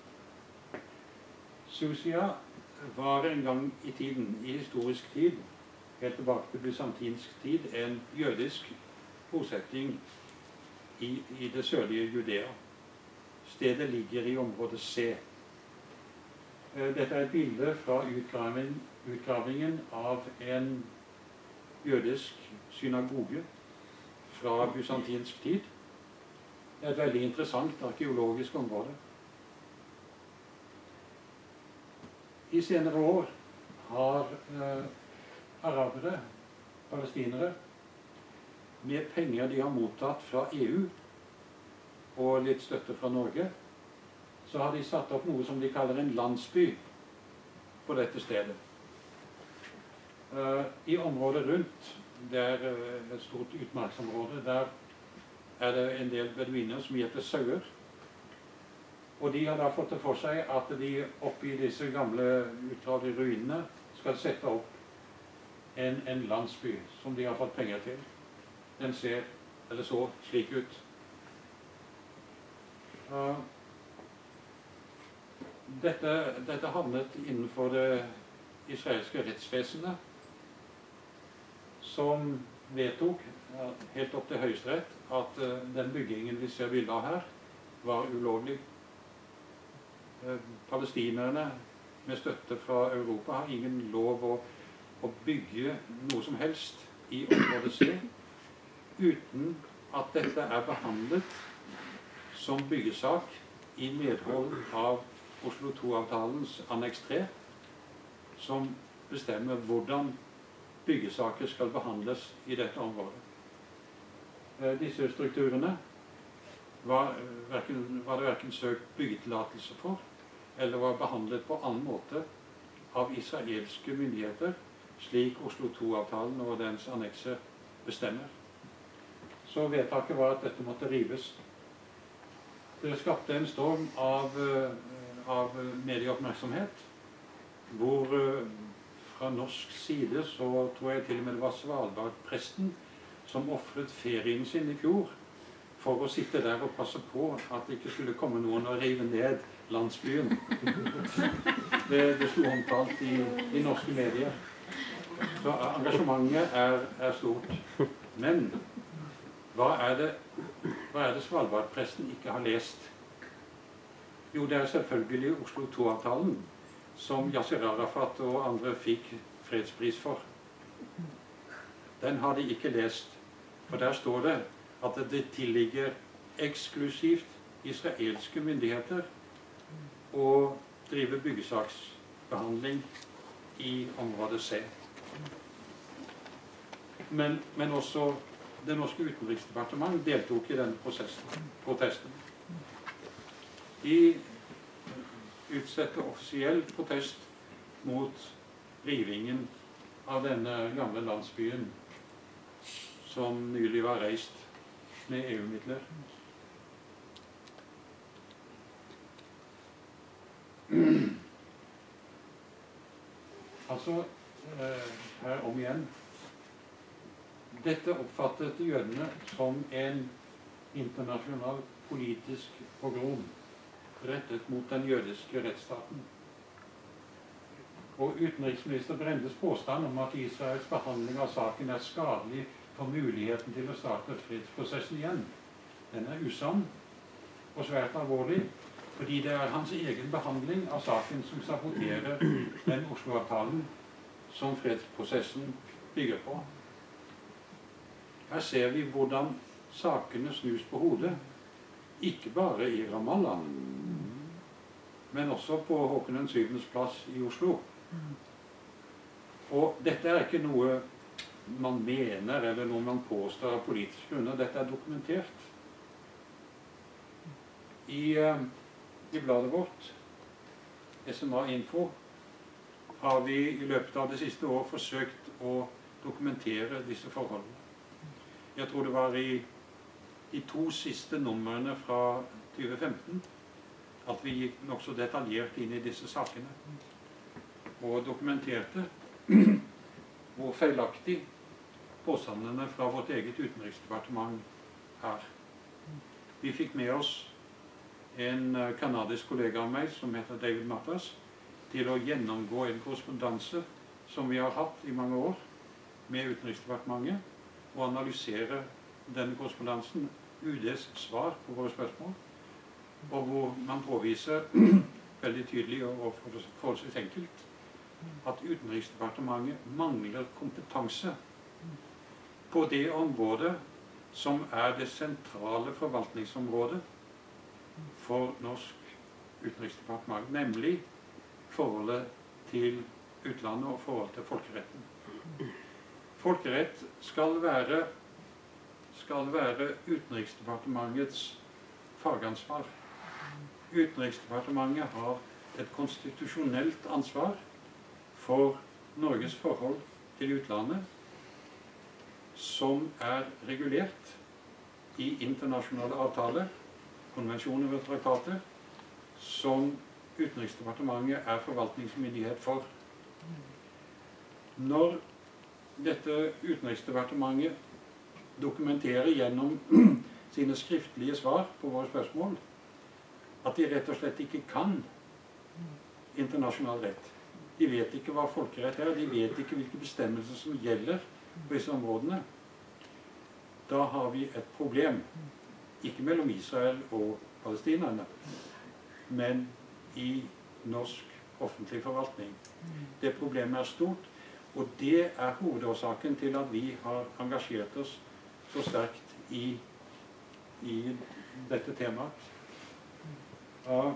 Susia var en gang i tiden, i historisk tid, helt tilbake til bysantinsk tid, en jødisk bosetting i, i det sørlige Judea. Stedet ligger i området C. Dette er et bilde fra utgravingen, utgravingen av en jødisk synagoge fra bysantinsk tid. Det er et veldig interessant arkeologisk område. I senere år har eh, arabere, palestinere, med penger de har mottatt fra E U og litt støtte fra Norge, så har de satt opp noe som de kaller en landsby på dette stedet. Uh, I området rundt, det er uh, et stort utmarksområde, der er det en del beduiner som gjeter sauer. Og de har da fått det for seg at de oppe i disse gamle utgravde ruinene skal sette opp en, en landsby som de har fått penger til. Den ser, eller så, slik ut. Uh, dette, dette havnet innenfor det israelske rettsvesenet, som vedtok, helt opp til Høyesterett, at uh, den byggingen vi ser bildet av her, var ulovlig. Uh, palestinerne med støtte fra Europa har ingen lov å, å bygge noe som helst i området C, uten at dette er behandlet som byggesak i medhold av Oslo to-avtalens anneks tre, som bestemmer hvordan byggesaker skal behandles i dette området. Eh, disse strukturene var, hverken, var det hverken søkt byggetillatelse for, eller var behandlet på annen måte av israelske myndigheter, slik Oslo to-avtalen og dens annekser bestemmer. Så vedtaket var at dette måtte rives. Det skapte en storm av, av medieoppmerksomhet, hvor fra norsk side så tror jeg til og med det var Svalbard-presten som offret ferien sin i fjor for å sitte der og passe på at det ikke skulle komme noen og rive ned landsbyen. Det, det sto omtalt i, i norske medier. Så engasjementet er, er stort. Men hva er det, hva er det Svalbard-presten ikke har lest? Jo, det er selvfølgelig Oslo to-avtalen, som Yasser Arafat og andre fikk fredspris for. Den har de ikke lest, for der står det at det tilligger eksklusivt israelske myndigheter å drive byggesaksbehandling i området C. Men, men også det norske utenriksdepartement deltok i den prosessen, protesten. De utsatte offisiell protest mot rivingen av denne gamle landsbyen som nylig var reist med E U-midler. Altså, her om igjen, dette oppfattet jødene som en internasjonal politisk pogrom rettet mot den jødiske rettsstaten. Og utenriksminister Brendes påstand om at Israels behandling av saken er skadelig for muligheten til å starte fredsprosessen igjen, den er usann og svært alvorlig, fordi det er hans egen behandling av saken som saboterer den Oslo-avtalen som fredsprosessen bygger på. Her ser vi hvordan sakene snus på hodet, ikke bare i Ramallah, men også på Håkon den syvendes plass i Oslo. Og dette er ikke noe man mener, eller noe man påstår av politiske grunner. Dette er dokumentert. I, uh, i bladet vårt, S M A Info, har vi i løpet av det siste år forsøkt å dokumentere disse forholdene. Jeg tror det var i de to siste numrene fra tjue femten at vi gikk nok så detaljert inn i disse sakene og dokumenterte hvor feilaktig påstandene fra vårt eget utenriksdepartement er. Vi fikk med oss en kanadisk kollega av meg som heter David Matas til å gjennomgå en korrespondanse som vi har hatt i mange år med utenriksdepartementet, og analysere denne korrespondansen, U D's svar på våre spørsmål, og hvor man påviser veldig tydelig og forholdsvis enkelt at utenriksdepartementet mangler kompetanse på det området som er det sentrale forvaltningsområdet for norsk utenriksdepartement, nemlig forholdet til utlandet og forholdet til folkeretten. Folkerett skal være, skal være utenriksdepartementets fagansvar. Utenriksdepartementet har et konstitusjonelt ansvar for Norges forhold til utlandet, som er regulert i internasjonale avtaler, konvensjoner og traktater, som utenriksdepartementet er forvaltningsmyndighet for. Når dette utenriksdepartementet dokumenterer gjennom sine skriftlige svar på våre spørsmål at de rett og slett ikke kan internasjonal rett. De vet ikke hva folkerett er, de vet ikke hvilke bestemmelser som gjelder på disse områdene. Da har vi et problem, ikke mellom Israel og palestinerne, men i norsk offentlig forvaltning. Det problemet er stort, og det er hovedårsaken til at vi har engasjert oss så sterkt i, i dette temaet. Uh,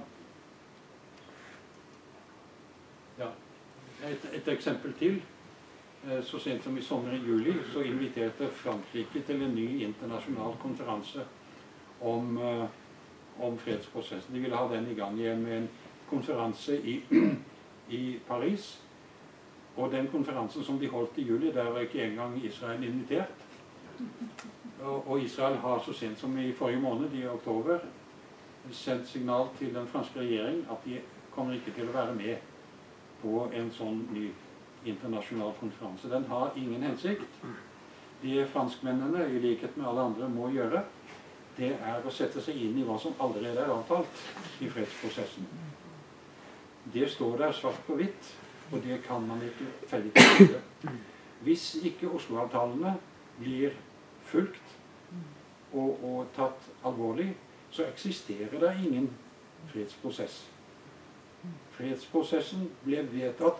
ja, et, et eksempel til. Så sent som i sommer i juli så inviterte Frankrike til en ny internasjonal konferanse om, uh, om fredsprosessen. De ville ha den i gang igjen med en konferanse i, i Paris. Og den konferansen som de holdt i juli, der var ikke engang Israel invitert. Og, og Israel har så sent som i forrige måned, i oktober, sendt signal til den franske regjering at de kommer ikke til å være med på en sånn ny internasjonal konferanse. Den har ingen hensikt. De franskmennene, i likhet med alle andre, må gjøre, det er å sette seg inn i hva som allerede er avtalt i fredsprosessen. Det står der svart på hvitt, og det kan man ikke felle til. Hvis ikke Oslo-avtalene blir fulgt og, og tatt alvorlig, så eksisterer det ingen fredsprosess. Fredsprosessen ble vedtatt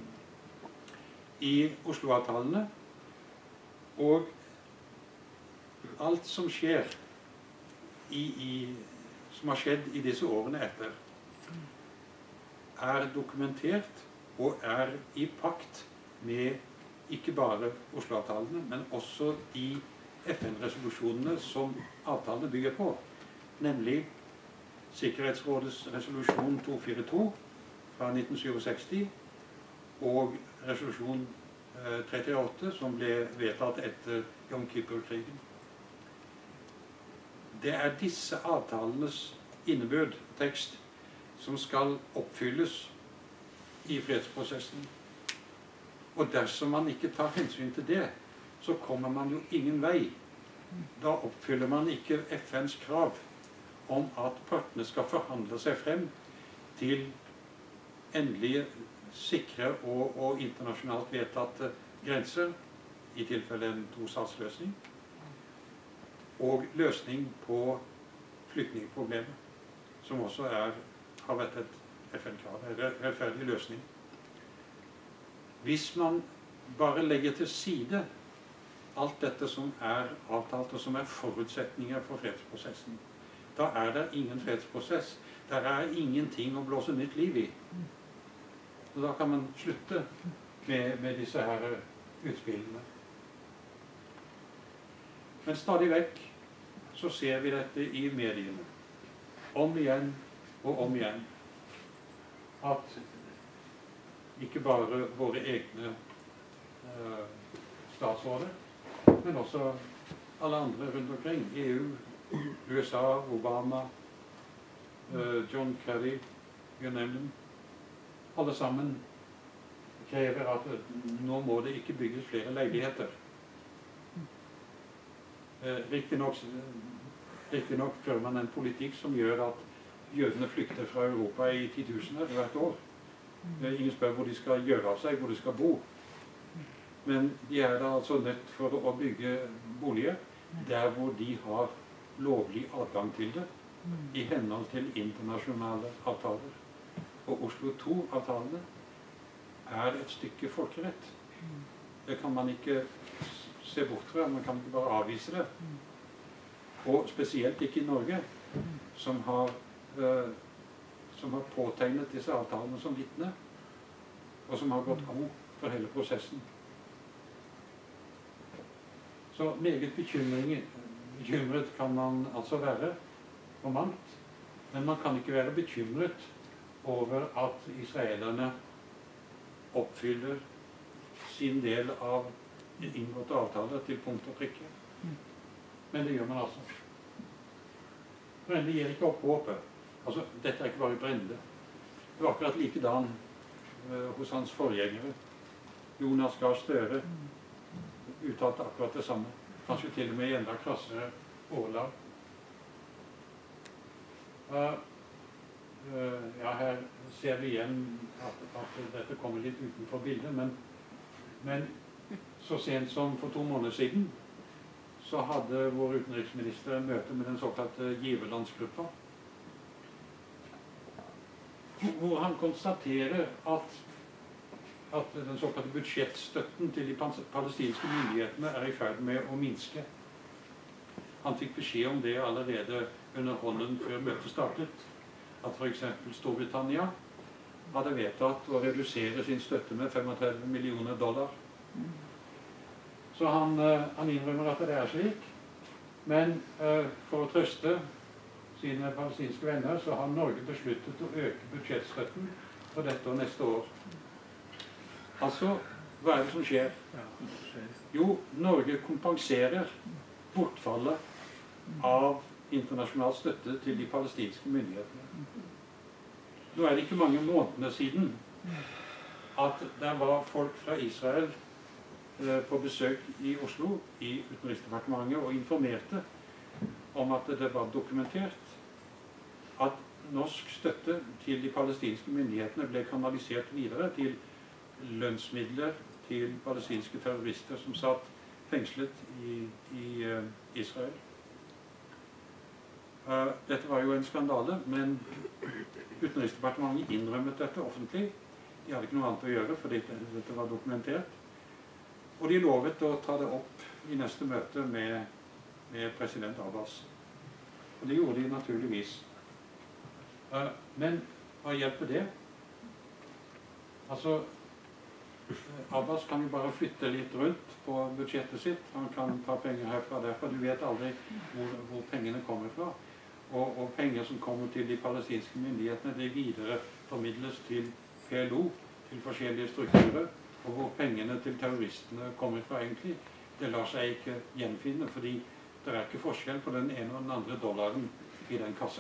i Oslo-avtalene, og alt som skjer i, i, som har skjedd i disse årene etter, er dokumentert og er i pakt med ikke bare Oslo-avtalene, men også de F N-resolusjonene som avtalene bygger på, nemlig Sikkerhetsrådets resolusjon to fire to fra nitten syvtiseks og resolusjon eh, tre tre åtte som ble vedtatt etter Yom Kippur-krigen. Det er disse avtalenes innebyrd, tekst, som skal oppfylles i fredsprosessen. Og dersom man ikke tar hensyn til det, så kommer man jo ingen vei. Da oppfyller man ikke F N's krav om at partene skal forhandle seg frem til endelige, sikre og, og internasjonalt vedtatte grenser, i tilfelle en tostatsløsning, og løsning på flyktningproblemet, som også er, har vært et F N-krav, en rettferdig løsning. Hvis man bare legger til side alt dette som er avtalt, og som er forutsetninger for fredsprosessen, da er det ingen fredsprosess. Der er ingenting å blåse nytt liv i. Og da kan man slutte med, med disse her utspillene. Men stadig vekk så ser vi dette i mediene, om igjen og om igjen, at ikke bare våre egne eh, statsråder, men også alle andre rundt omkring, E U, U S A, Obama, eh, John Kerry, you name them, alle sammen krever at nå må det ikke bygges flere leiligheter. Eh, Riktignok riktignok fører man en politikk som gjør at jødene flykter fra Europa i titusener hvert år. Eh, ingen spør hvor de skal gjøre av seg, hvor de skal bo. Men de er da altså nødt for å bygge boliger der hvor de har lovlig adgang til det, i henhold til internasjonale avtaler. Og Oslo to-avtalene er et stykke folkerett. Det kan man ikke se bort fra, man kan ikke bare avvise det. Og spesielt ikke i Norge, som har, uh, som har påtegnet disse avtalene som vitne, og som har gått god for hele prosessen. Så meget bekymret kan man altså være på mangt, men man kan ikke være bekymret over at israelerne oppfyller sin del av inngåtte avtaler til punkt og prikke. Men det gjør man altså. Brende gir ikke opp håpet. Altså, dette er ikke bare Brende. Det var akkurat likedan uh, hos hans forgjengere. Jonas Gahr Støre uttalte akkurat det samme. Kanskje til og med i enda krassere ordelag. Uh, uh, ja, her ser vi igjen at, at dette kommer litt utenfor bildet, men, men så sent som for to måneder siden så hadde vår utenriksminister møte med den såkalte giverlandsgruppa, hvor han konstaterer at, at den såkalte budsjettstøtten til de palestinske myndighetene er i ferd med å minske. Han fikk beskjed om det allerede under hånden før møtet startet, at for eksempel Storbritannia hadde vedtatt å redusere sin støtte med femogtredve millioner dollar. Så han, han innrømmer at det er slik, men uh, for å trøste sine palestinske venner, så har Norge besluttet å øke budsjettstøtten for dette og neste år. Altså, hva er det som skjer? Jo, Norge kompenserer bortfallet av internasjonal støtte til de palestinske myndighetene. Nå er det ikke mange måneder siden at det var folk fra Israel på besøk i Oslo, i Utenriksdepartementet, og informerte om at det var dokumentert at norsk støtte til de palestinske myndighetene ble kanalisert videre til lønnsmidler til palestinske terrorister som satt fengslet i, i uh, Israel. Uh, dette var jo en skandale, men Utenriksdepartementet innrømmet dette offentlig. De hadde ikke noe annet å gjøre, fordi dette var dokumentert. Og de lovet å ta det opp i neste møte med, med president Abbas. Og det gjorde de naturligvis. Uh, men hva hjelper det? Altså, Abbas kan jo bare flytte litt rundt på budsjettet sitt. Han kan ta penger herfra og derfra. Du vet aldri hvor, hvor pengene kommer fra. Og, og penger som kommer til de palestinske myndighetene, det videre formidles til P L O, til forskjellige strukturer. Og hvor pengene til terroristene kommer fra egentlig, det lar seg ikke gjenfinne, fordi det er ikke forskjell på den ene og den andre dollaren i den kassa.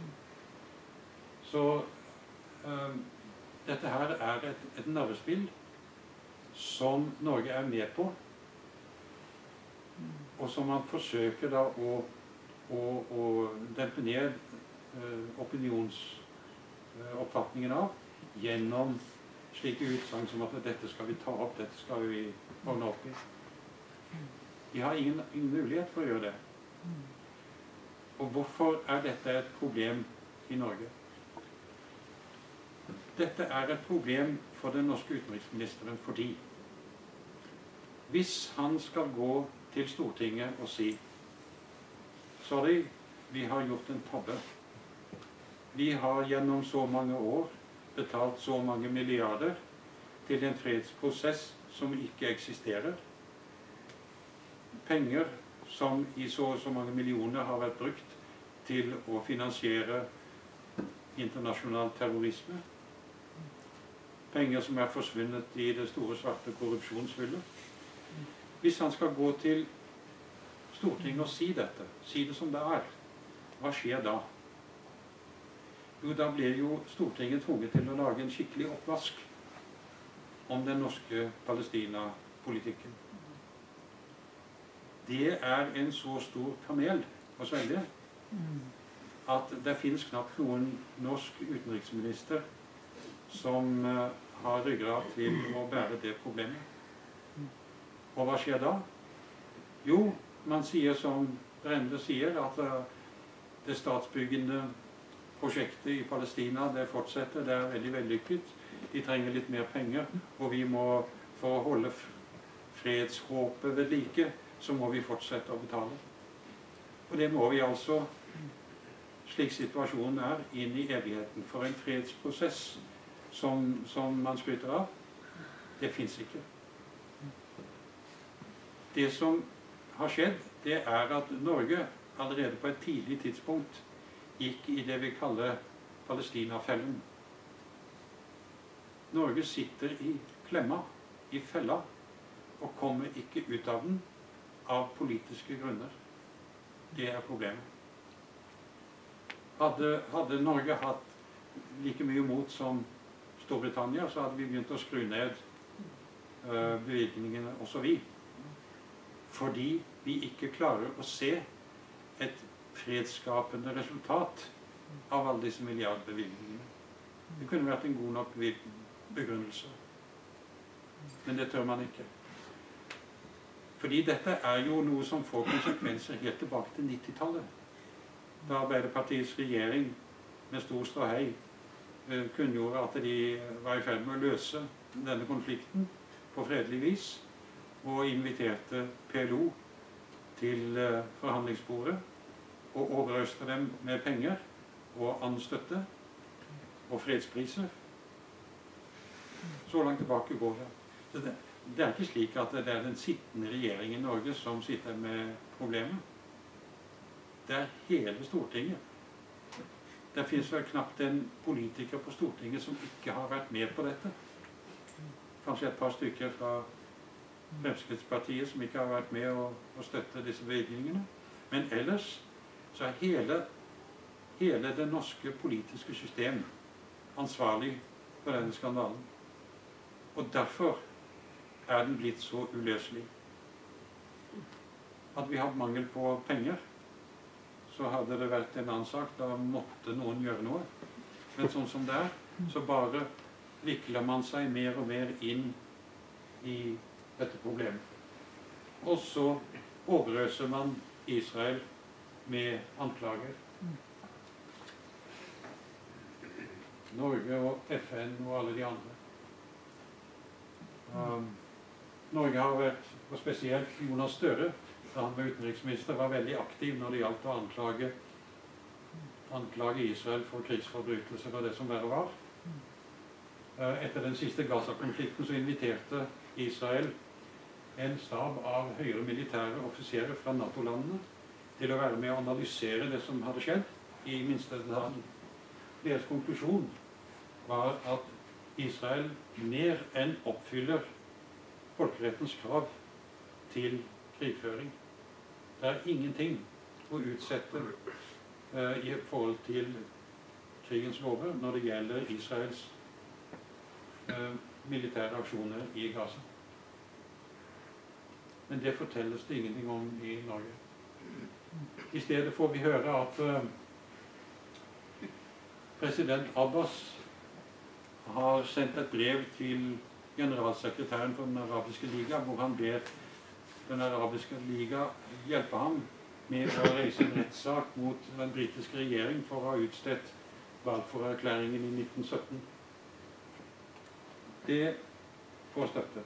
Så øh, dette her er et, et nervespill som Norge er med på, og som man forsøker da å å, å dempe ned uh, opinionsoppfatningen av gjennom slike utsagn som at dette skal vi ta opp, dette skal vi ordne opp i. De har ingen, ingen mulighet for å gjøre det. Og hvorfor er dette et problem i Norge? Dette er et problem for den norske utenriksministeren fordi hvis han skal gå til Stortinget og si sorry, vi har gjort en tabbe. Vi har gjennom så mange år betalt så mange milliarder til en fredsprosess som ikke eksisterer. Penger som i så og så mange millioner har vært brukt til å finansiere internasjonal terrorisme. Penger som er forsvunnet i det store svarte korrupsjonshullet. Hvis han skal gå til Stortinget og si dette, si det som det er, hva skjer da? Jo, da blir jo Stortinget tvunget til å lage en skikkelig oppvask om den norske Palestina-politikken. Det er en så stor kamel å svelge at det finnes knapt noen norsk utenriksminister som uh, har ryggrad til å bære det problemet. Og hva skjer da? Jo, man sier som Brende sier, at uh, det statsbyggende prosjektet i Palestina, det fortsetter, det er veldig vellykket. De trenger litt mer penger, og vi må, for å holde fredshåpet ved like, så må vi fortsette å betale. Og det må vi altså, slik situasjonen er, inn i evigheten. For en fredsprosess som, som man skryter av, det finnes ikke. Det som har skjedd, det er at Norge allerede på et tidlig tidspunkt gikk i det vi kaller Palestina-fellen. Norge sitter i klemma, i fella, og kommer ikke ut av den av politiske grunner. Det er problemet. Hadde, hadde Norge hatt like mye mot som Storbritannia, så hadde vi begynt å skru ned uh, bevilgningene også vi. Fordi vi ikke klarer å se et fredsskapende resultat av alle disse milliardbevilgningene. Det kunne vært en god nok begrunnelse. Men det tør man ikke. Fordi dette er jo noe som får konsekvenser helt tilbake til nittitallet. Da Arbeiderpartiets regjering med stor ståhei kunngjorde at de var i ferd med å løse denne konflikten på fredelig vis, og inviterte P L O til forhandlingsbordet, og overøste dem med penger og annen støtte og fredspriser. Så langt tilbake går det. Så det, det er ikke slik at det er den sittende regjeringen i Norge som sitter med problemet. Det er hele Stortinget. Det finnes vel knapt en politiker på Stortinget som ikke har vært med på dette. Kanskje et par stykker fra Fremskrittspartiet som ikke har vært med å, å støtte disse bevilgningene. Men ellers så er hele, hele det norske politiske system ansvarlig for denne skandalen. Og derfor er den blitt så uløselig. At vi har mangel på penger, så hadde det vært en annen sak. Da måtte noen gjøre noe. Men sånn som det er, så bare vikler man seg mer og mer inn i dette problemet. Og så overøser man Israel med anklager. Norge og F N og alle de andre. Um, Norge har vært, og spesielt Jonas Støre, da han var utenriksminister, var veldig aktiv når det gjaldt å anklage, anklage Israel for krigsforbrytelser og det som verre var. Uh, etter den siste Gaza-konflikten så inviterte Israel en stab av høyere militære offiserer fra NATO-landene til å være med å analysere det som hadde skjedd i minste detalj. Deres konklusjon var at Israel mer enn oppfyller folkerettens krav til krigføring. Det er ingenting å utsette uh, i forhold til krigens lover når det gjelder Israels uh, militære aksjoner i Gaza. Men det fortelles det ingenting om i Norge. I stedet får vi høre at uh, president Abbas har sendt et brev til generalsekretæren for den arabiske liga, hvor han ber den arabiske liga hjelpe ham med å reise en rettssak mot den britiske regjering for å ha utstedt Balfour-erklæringen i nitten sytten. Det får støtte.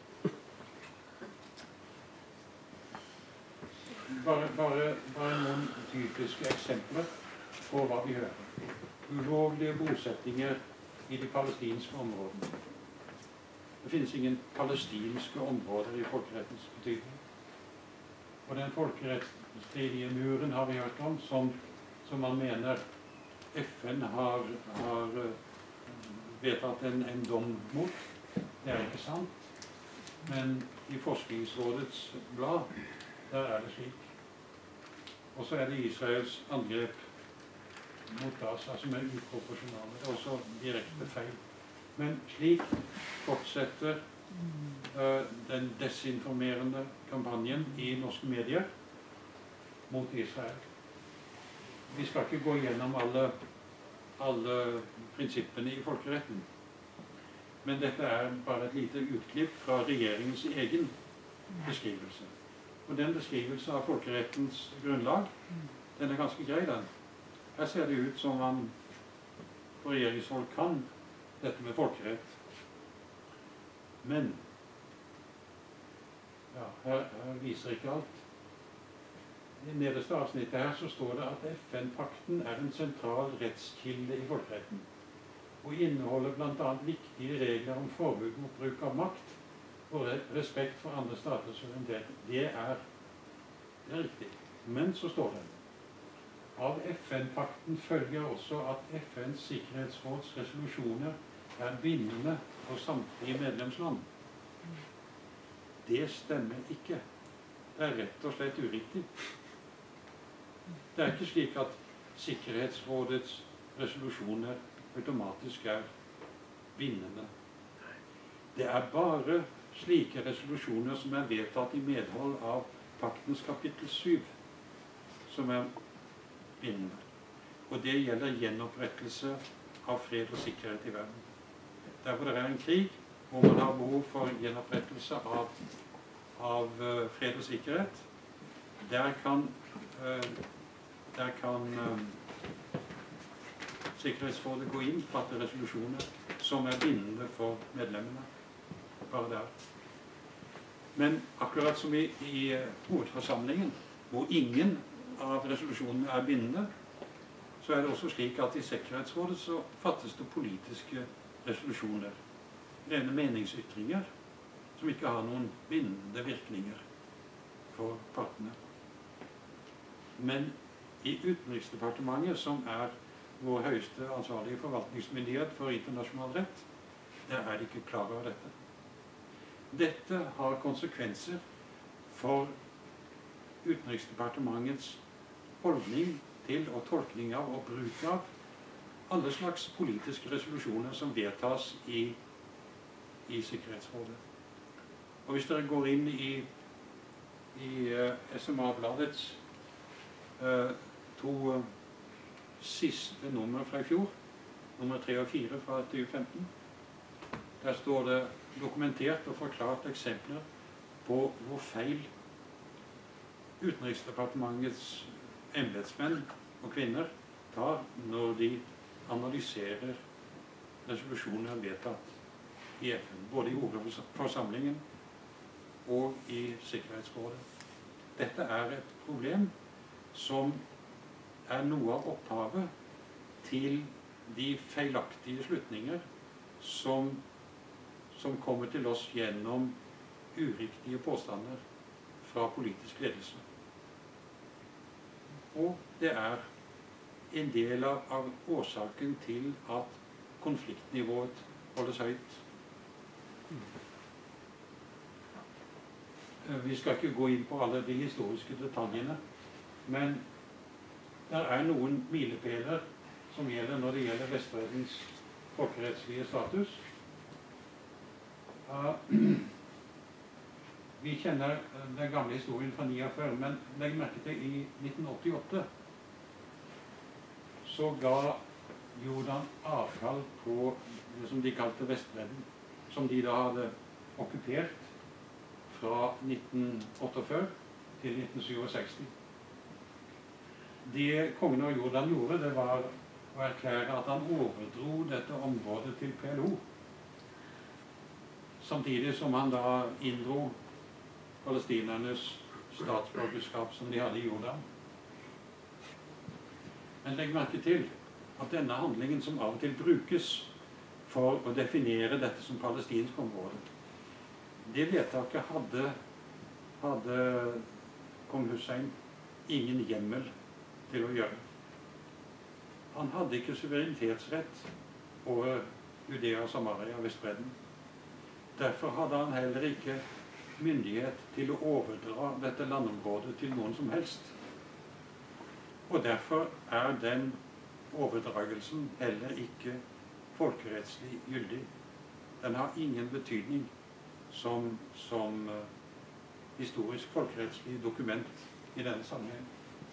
Bare, bare, bare noen typiske eksempler på hva vi hører. Ulovlige bosettinger i de palestinske områdene. Det finnes ingen palestinske områder i folkerettens betydning. Og den folkerettsstridige muren har vi hørt om, som, som man mener F N har, har vedtatt en, en dom mot. Det er ikke sant. Men i Forskningsrådets blad, der er det slik. Og så er det Israels angrep mot Gaza som er uproporsjonale. Det er også direkte feil. Men slik fortsetter uh, den desinformerende kampanjen i norske medier mot Israel. Vi skal ikke gå gjennom alle, alle prinsippene i folkeretten. Men dette er bare et lite utklipp fra regjeringens egen beskrivelse. Og den beskrivelse av folkerettens grunnlag, den er ganske grei, den. Her ser det ut som man på regjeringshold kan dette med folkerett. Men ja, her, her viser ikke alt. I nederste avsnittet her så står det at F N-pakten er en sentral rettskilde i folkeretten, og inneholder blant annet viktige regler om forbud mot bruk av makt og respekt for andre staters suverenitet. Det er, det er riktig. Men så står det: av F N-pakten følger også at F N's sikkerhetsråds resolusjoner er bindende for samtlige medlemsland. Det stemmer ikke. Det er rett og slett uriktig. Det er ikke slik at Sikkerhetsrådets resolusjoner automatisk er bindende. Det er bare slike resolusjoner som er vedtatt i medhold av paktens kapittel syv, som er bindende. Og det gjelder gjenopprettelse av fred og sikkerhet i verden. Der hvor det er en krig, hvor man har behov for gjenopprettelse av, av uh, fred og sikkerhet, der kan, uh, der kan uh, Sikkerhetsrådet gå inn på at det er resolusjoner som er bindende for medlemmene. Bare der. Men akkurat som i, i uh, hovedforsamlingen, hvor ingen av resolusjonene er bindende, så er det også slik at i Sikkerhetsrådet så fattes det politiske resolusjoner, rene meningsytringer, som ikke har noen bindende virkninger for partene. Men i Utenriksdepartementet, som er vår høyeste ansvarlige forvaltningsmyndighet for internasjonal rett, der er de ikke klar over dette. Dette har konsekvenser for Utenriksdepartementets holdning til og tolkning av og bruk av alle slags politiske resolusjoner som vedtas i, i Sikkerhetsrådet. Og hvis dere går inn i, i uh, S M A-bladets uh, to uh, siste nummer fra i fjor, nummer tre og fire fra tjue femten, der står det dokumentert og forklart eksempler på hvor feil Utenriksdepartementets embetsmenn og kvinner tar når de analyserer resolusjoner vedtatt i F N, både i hovedforsamlingen og i Sikkerhetsrådet. Dette er et problem som er noe av opphavet til de feilaktige slutninger som, som kommer til oss gjennom uriktige påstander fra politisk ledelse. Og det er en del av, av årsaken til at konfliktnivået holdes høyt. Vi skal ikke gå inn på alle de historiske detaljene, men det er noen milepæler som gjelder når det gjelder Vestbreddens folkerettslige status. Vi kjenner den gamle historien fra niogfyrre, men legg merke til i nitten åttiåtte så ga Jordan avkall på det som de kalte Vestbredden, som de da hadde okkupert fra nitten åttiførre til nitten sekstisju. Det kongen av Jordan gjorde, det var å erklære at han overdro dette området til P L O, samtidig som han da inndro palestinernes statsborgerskap som de hadde i Jordan. Men legg merke til at denne handlingen som av og til brukes for å definere dette som palestinsk område, det vedtaket hadde, hadde kong Hussein ingen hjemmel til å gjøre. Han hadde ikke suverenitetsrett over Judea, Samaria og Vestbredden. Derfor hadde han heller ikke myndighet til å overdra dette landområdet til noen som helst. Og derfor er den overdragelsen heller ikke folkerettslig gyldig. Den har ingen betydning som, som uh, historisk folkerettslig dokument i denne sammenheng.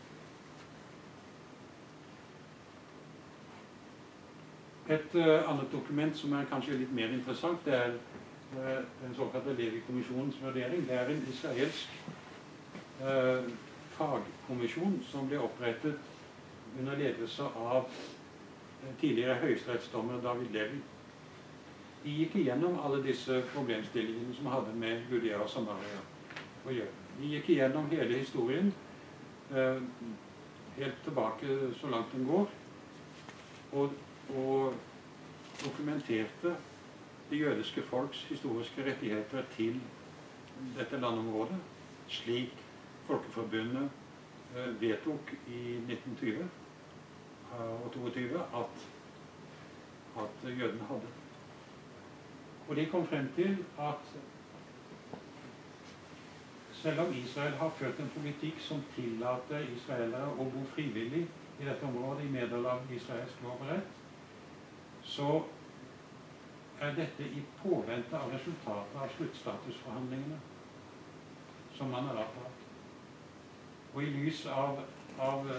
Et uh, annet dokument som er kanskje litt mer interessant, det er uh, den såkalte Levi-kommisjonens vurdering. Det er en israelsk uh, fagkommisjon som ble opprettet under ledelse av tidligere høyesterettsdommer David Levy. De gikk igjennom alle disse problemstillingene som hadde med Judea og Samaria å gjøre. De gikk igjennom hele historien, eh, helt tilbake så langt den går, og, og dokumenterte det jødiske folks historiske rettigheter til dette landområdet, slik Folkeforbundet eh, vedtok i nitten tjue og toogtyve at, at jødene hadde. Og de kom frem til at selv om Israel har ført en politikk som tillater israelere å bo frivillig i dette området i medhold av israelsk lov og rett, så er dette i påvente av resultatet av sluttstatusforhandlingene som man har avtalt. Og i lys av, av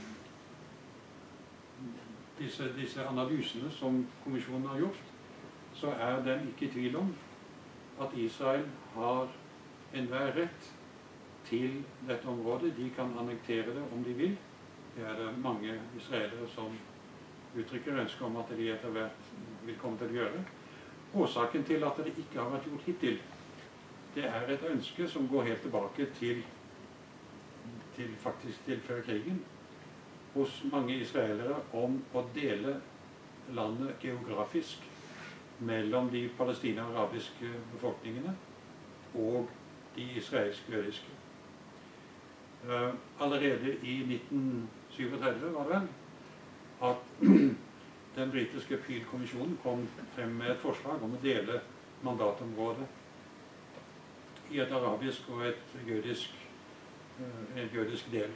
Disse, disse analysene som kommisjonen har gjort, så er den ikke i tvil om at Israel har enhver rett til dette området. De kan annektere det om de vil. Det er det mange israelere som uttrykker ønske om at de etter hvert vil komme til å gjøre. Årsaken til at det ikke har vært gjort hittil, det er et ønske som går helt tilbake til, til faktisk til før krigen, hos mange israelere om å dele landet geografisk mellom de palestina-arabiske befolkningene og de israelsk-jødiske. Uh, allerede i nitten syvogtredve var det vel at den britiske Peel-kommisjonen kom frem med et forslag om å dele mandatområdet i et arabisk og et jødisk, uh, en jødisk del.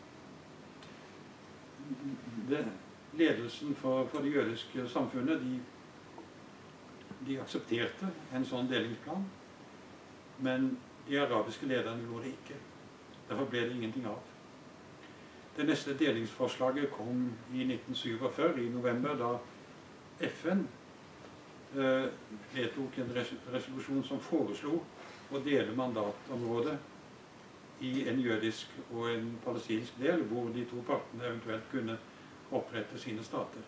Det, ledelsen for, for det jødiske samfunnet, de, de aksepterte en sånn delingsplan, men de arabiske lederne gjorde det ikke. Derfor ble det ingenting av. Det neste delingsforslaget kom i nitten syvogfyrre, i november, da F N eh, vedtok en res resolusjon som foreslo å dele mandatområdet i en jødisk og en palestinsk del, hvor de to partene eventuelt kunne opprette sine stater.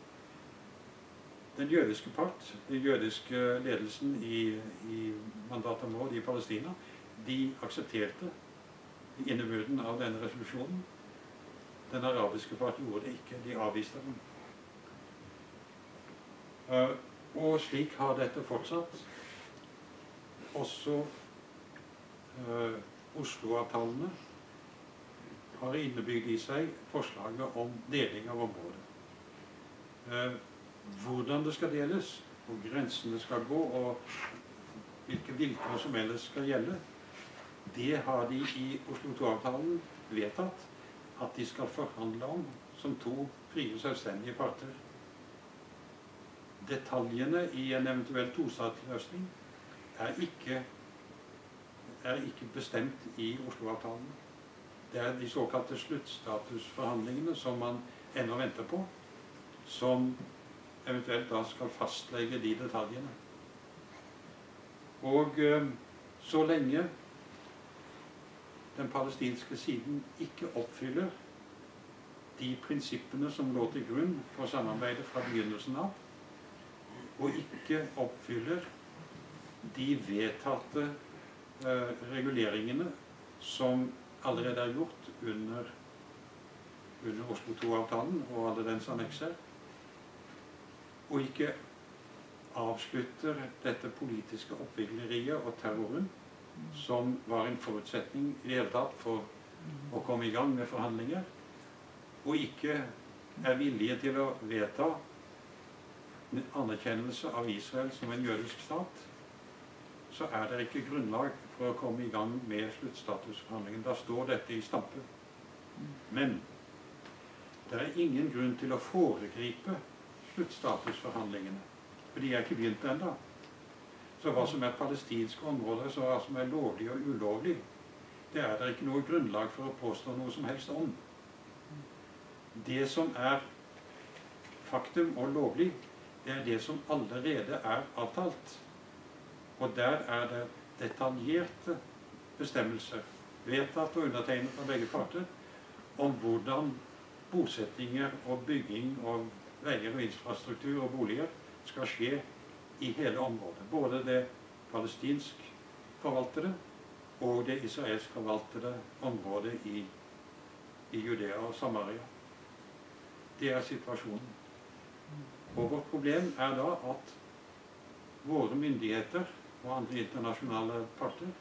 Den jødiske part, den jødiske ledelsen i, i mandatområdet i Palestina, de aksepterte innebyrden av denne resolusjonen. Den arabiske part gjorde det ikke, de avviste den. Uh, og slik har dette fortsatt. Også uh, Oslo-avtalene har innebygd i seg forslaget om deling av området. Eh, hvordan det skal deles, hvor grensene skal gå, og hvilke vilkår som ellers skal gjelde, det har de i Oslo to-avtalen vedtatt at de skal forhandle om som to frie, selvstendige parter. Detaljene i en eventuell tostatsløsning er ikke er ikke bestemt i Oslo-avtalen. Det er de såkalte sluttstatusforhandlingene som man ennå venter på, som eventuelt da skal fastlegge de detaljene. Og eh, så lenge den palestinske siden ikke oppfyller de prinsippene som lå til grunn for samarbeidet fra begynnelsen av, og ikke oppfyller de vedtatte eh, reguleringene som allerede er gjort under, under Oslo to-avtalen og alle dens annekser, og ikke avslutter dette politiske oppvigleriet og terroren, som var en forutsetning i det hele tatt for å komme i gang med forhandlinger, og ikke er villige til å vedta en anerkjennelse av Israel som en jødisk stat, så er det ikke grunnlag for å komme i gang med sluttstatusforhandlingen. Da står dette i stampe. Men det er ingen grunn til å foregripe sluttstatusforhandlingene, for de er ikke begynt enda. Så hva som er palestinske områder, så hva som er lovlig og ulovlig, det er det ikke noe grunnlag for å påstå noe som helst om. Det som er faktum og lovlig, det er det som allerede er avtalt. Og der er det detaljerte bestemmelser, vedtatt og undertegnet av begge parter, om hvordan bosettinger og bygging og veier og infrastruktur og boliger skal skje i hele området. Både det palestinsk forvaltede og det israelsk forvaltede området i, i Judea og Samaria. Det er situasjonen. Og vårt problem er da at våre myndigheter og andre internasjonale parter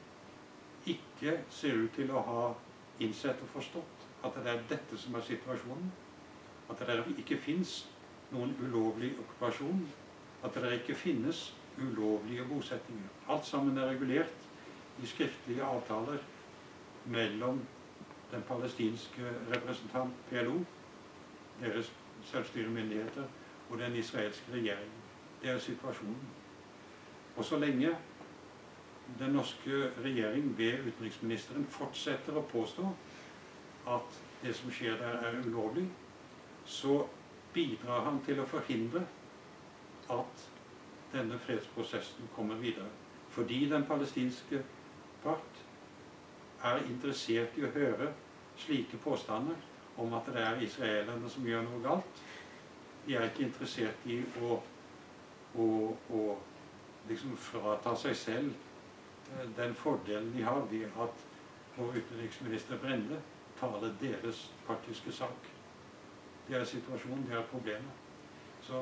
ikke ser ut til å ha innsett og forstått at det er dette som er situasjonen, at det ikke finnes noen ulovlig okkupasjon, at det ikke finnes ulovlige bosettinger. Alt sammen er regulert i skriftlige avtaler mellom den palestinske representant P L O, deres selvstyremyndigheter, og den israelske regjeringen. Det er situasjonen. Og så lenge den norske regjering ved utenriksministeren fortsetter å påstå at det som skjer der er ulovlig, så bidrar han til å forhindre at denne fredsprosessen kommer videre. Fordi den palestinske part er interessert i å høre slike påstander om at det er israelerne som gjør noe galt. De er ikke interessert i å, å, å liksom frata seg selv den fordelen de har ved at vår utenriksminister Brende taler deres partiske sak. Det er situasjonen, det er problemet. Så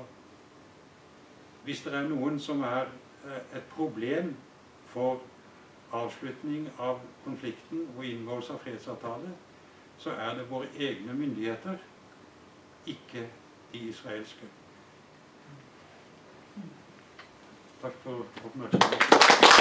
hvis det er noen som er et problem for avslutning av konflikten og inngåelse av fredsavtale, så er det våre egne myndigheter, ikke de israelske. Takk for oppmerksomheten.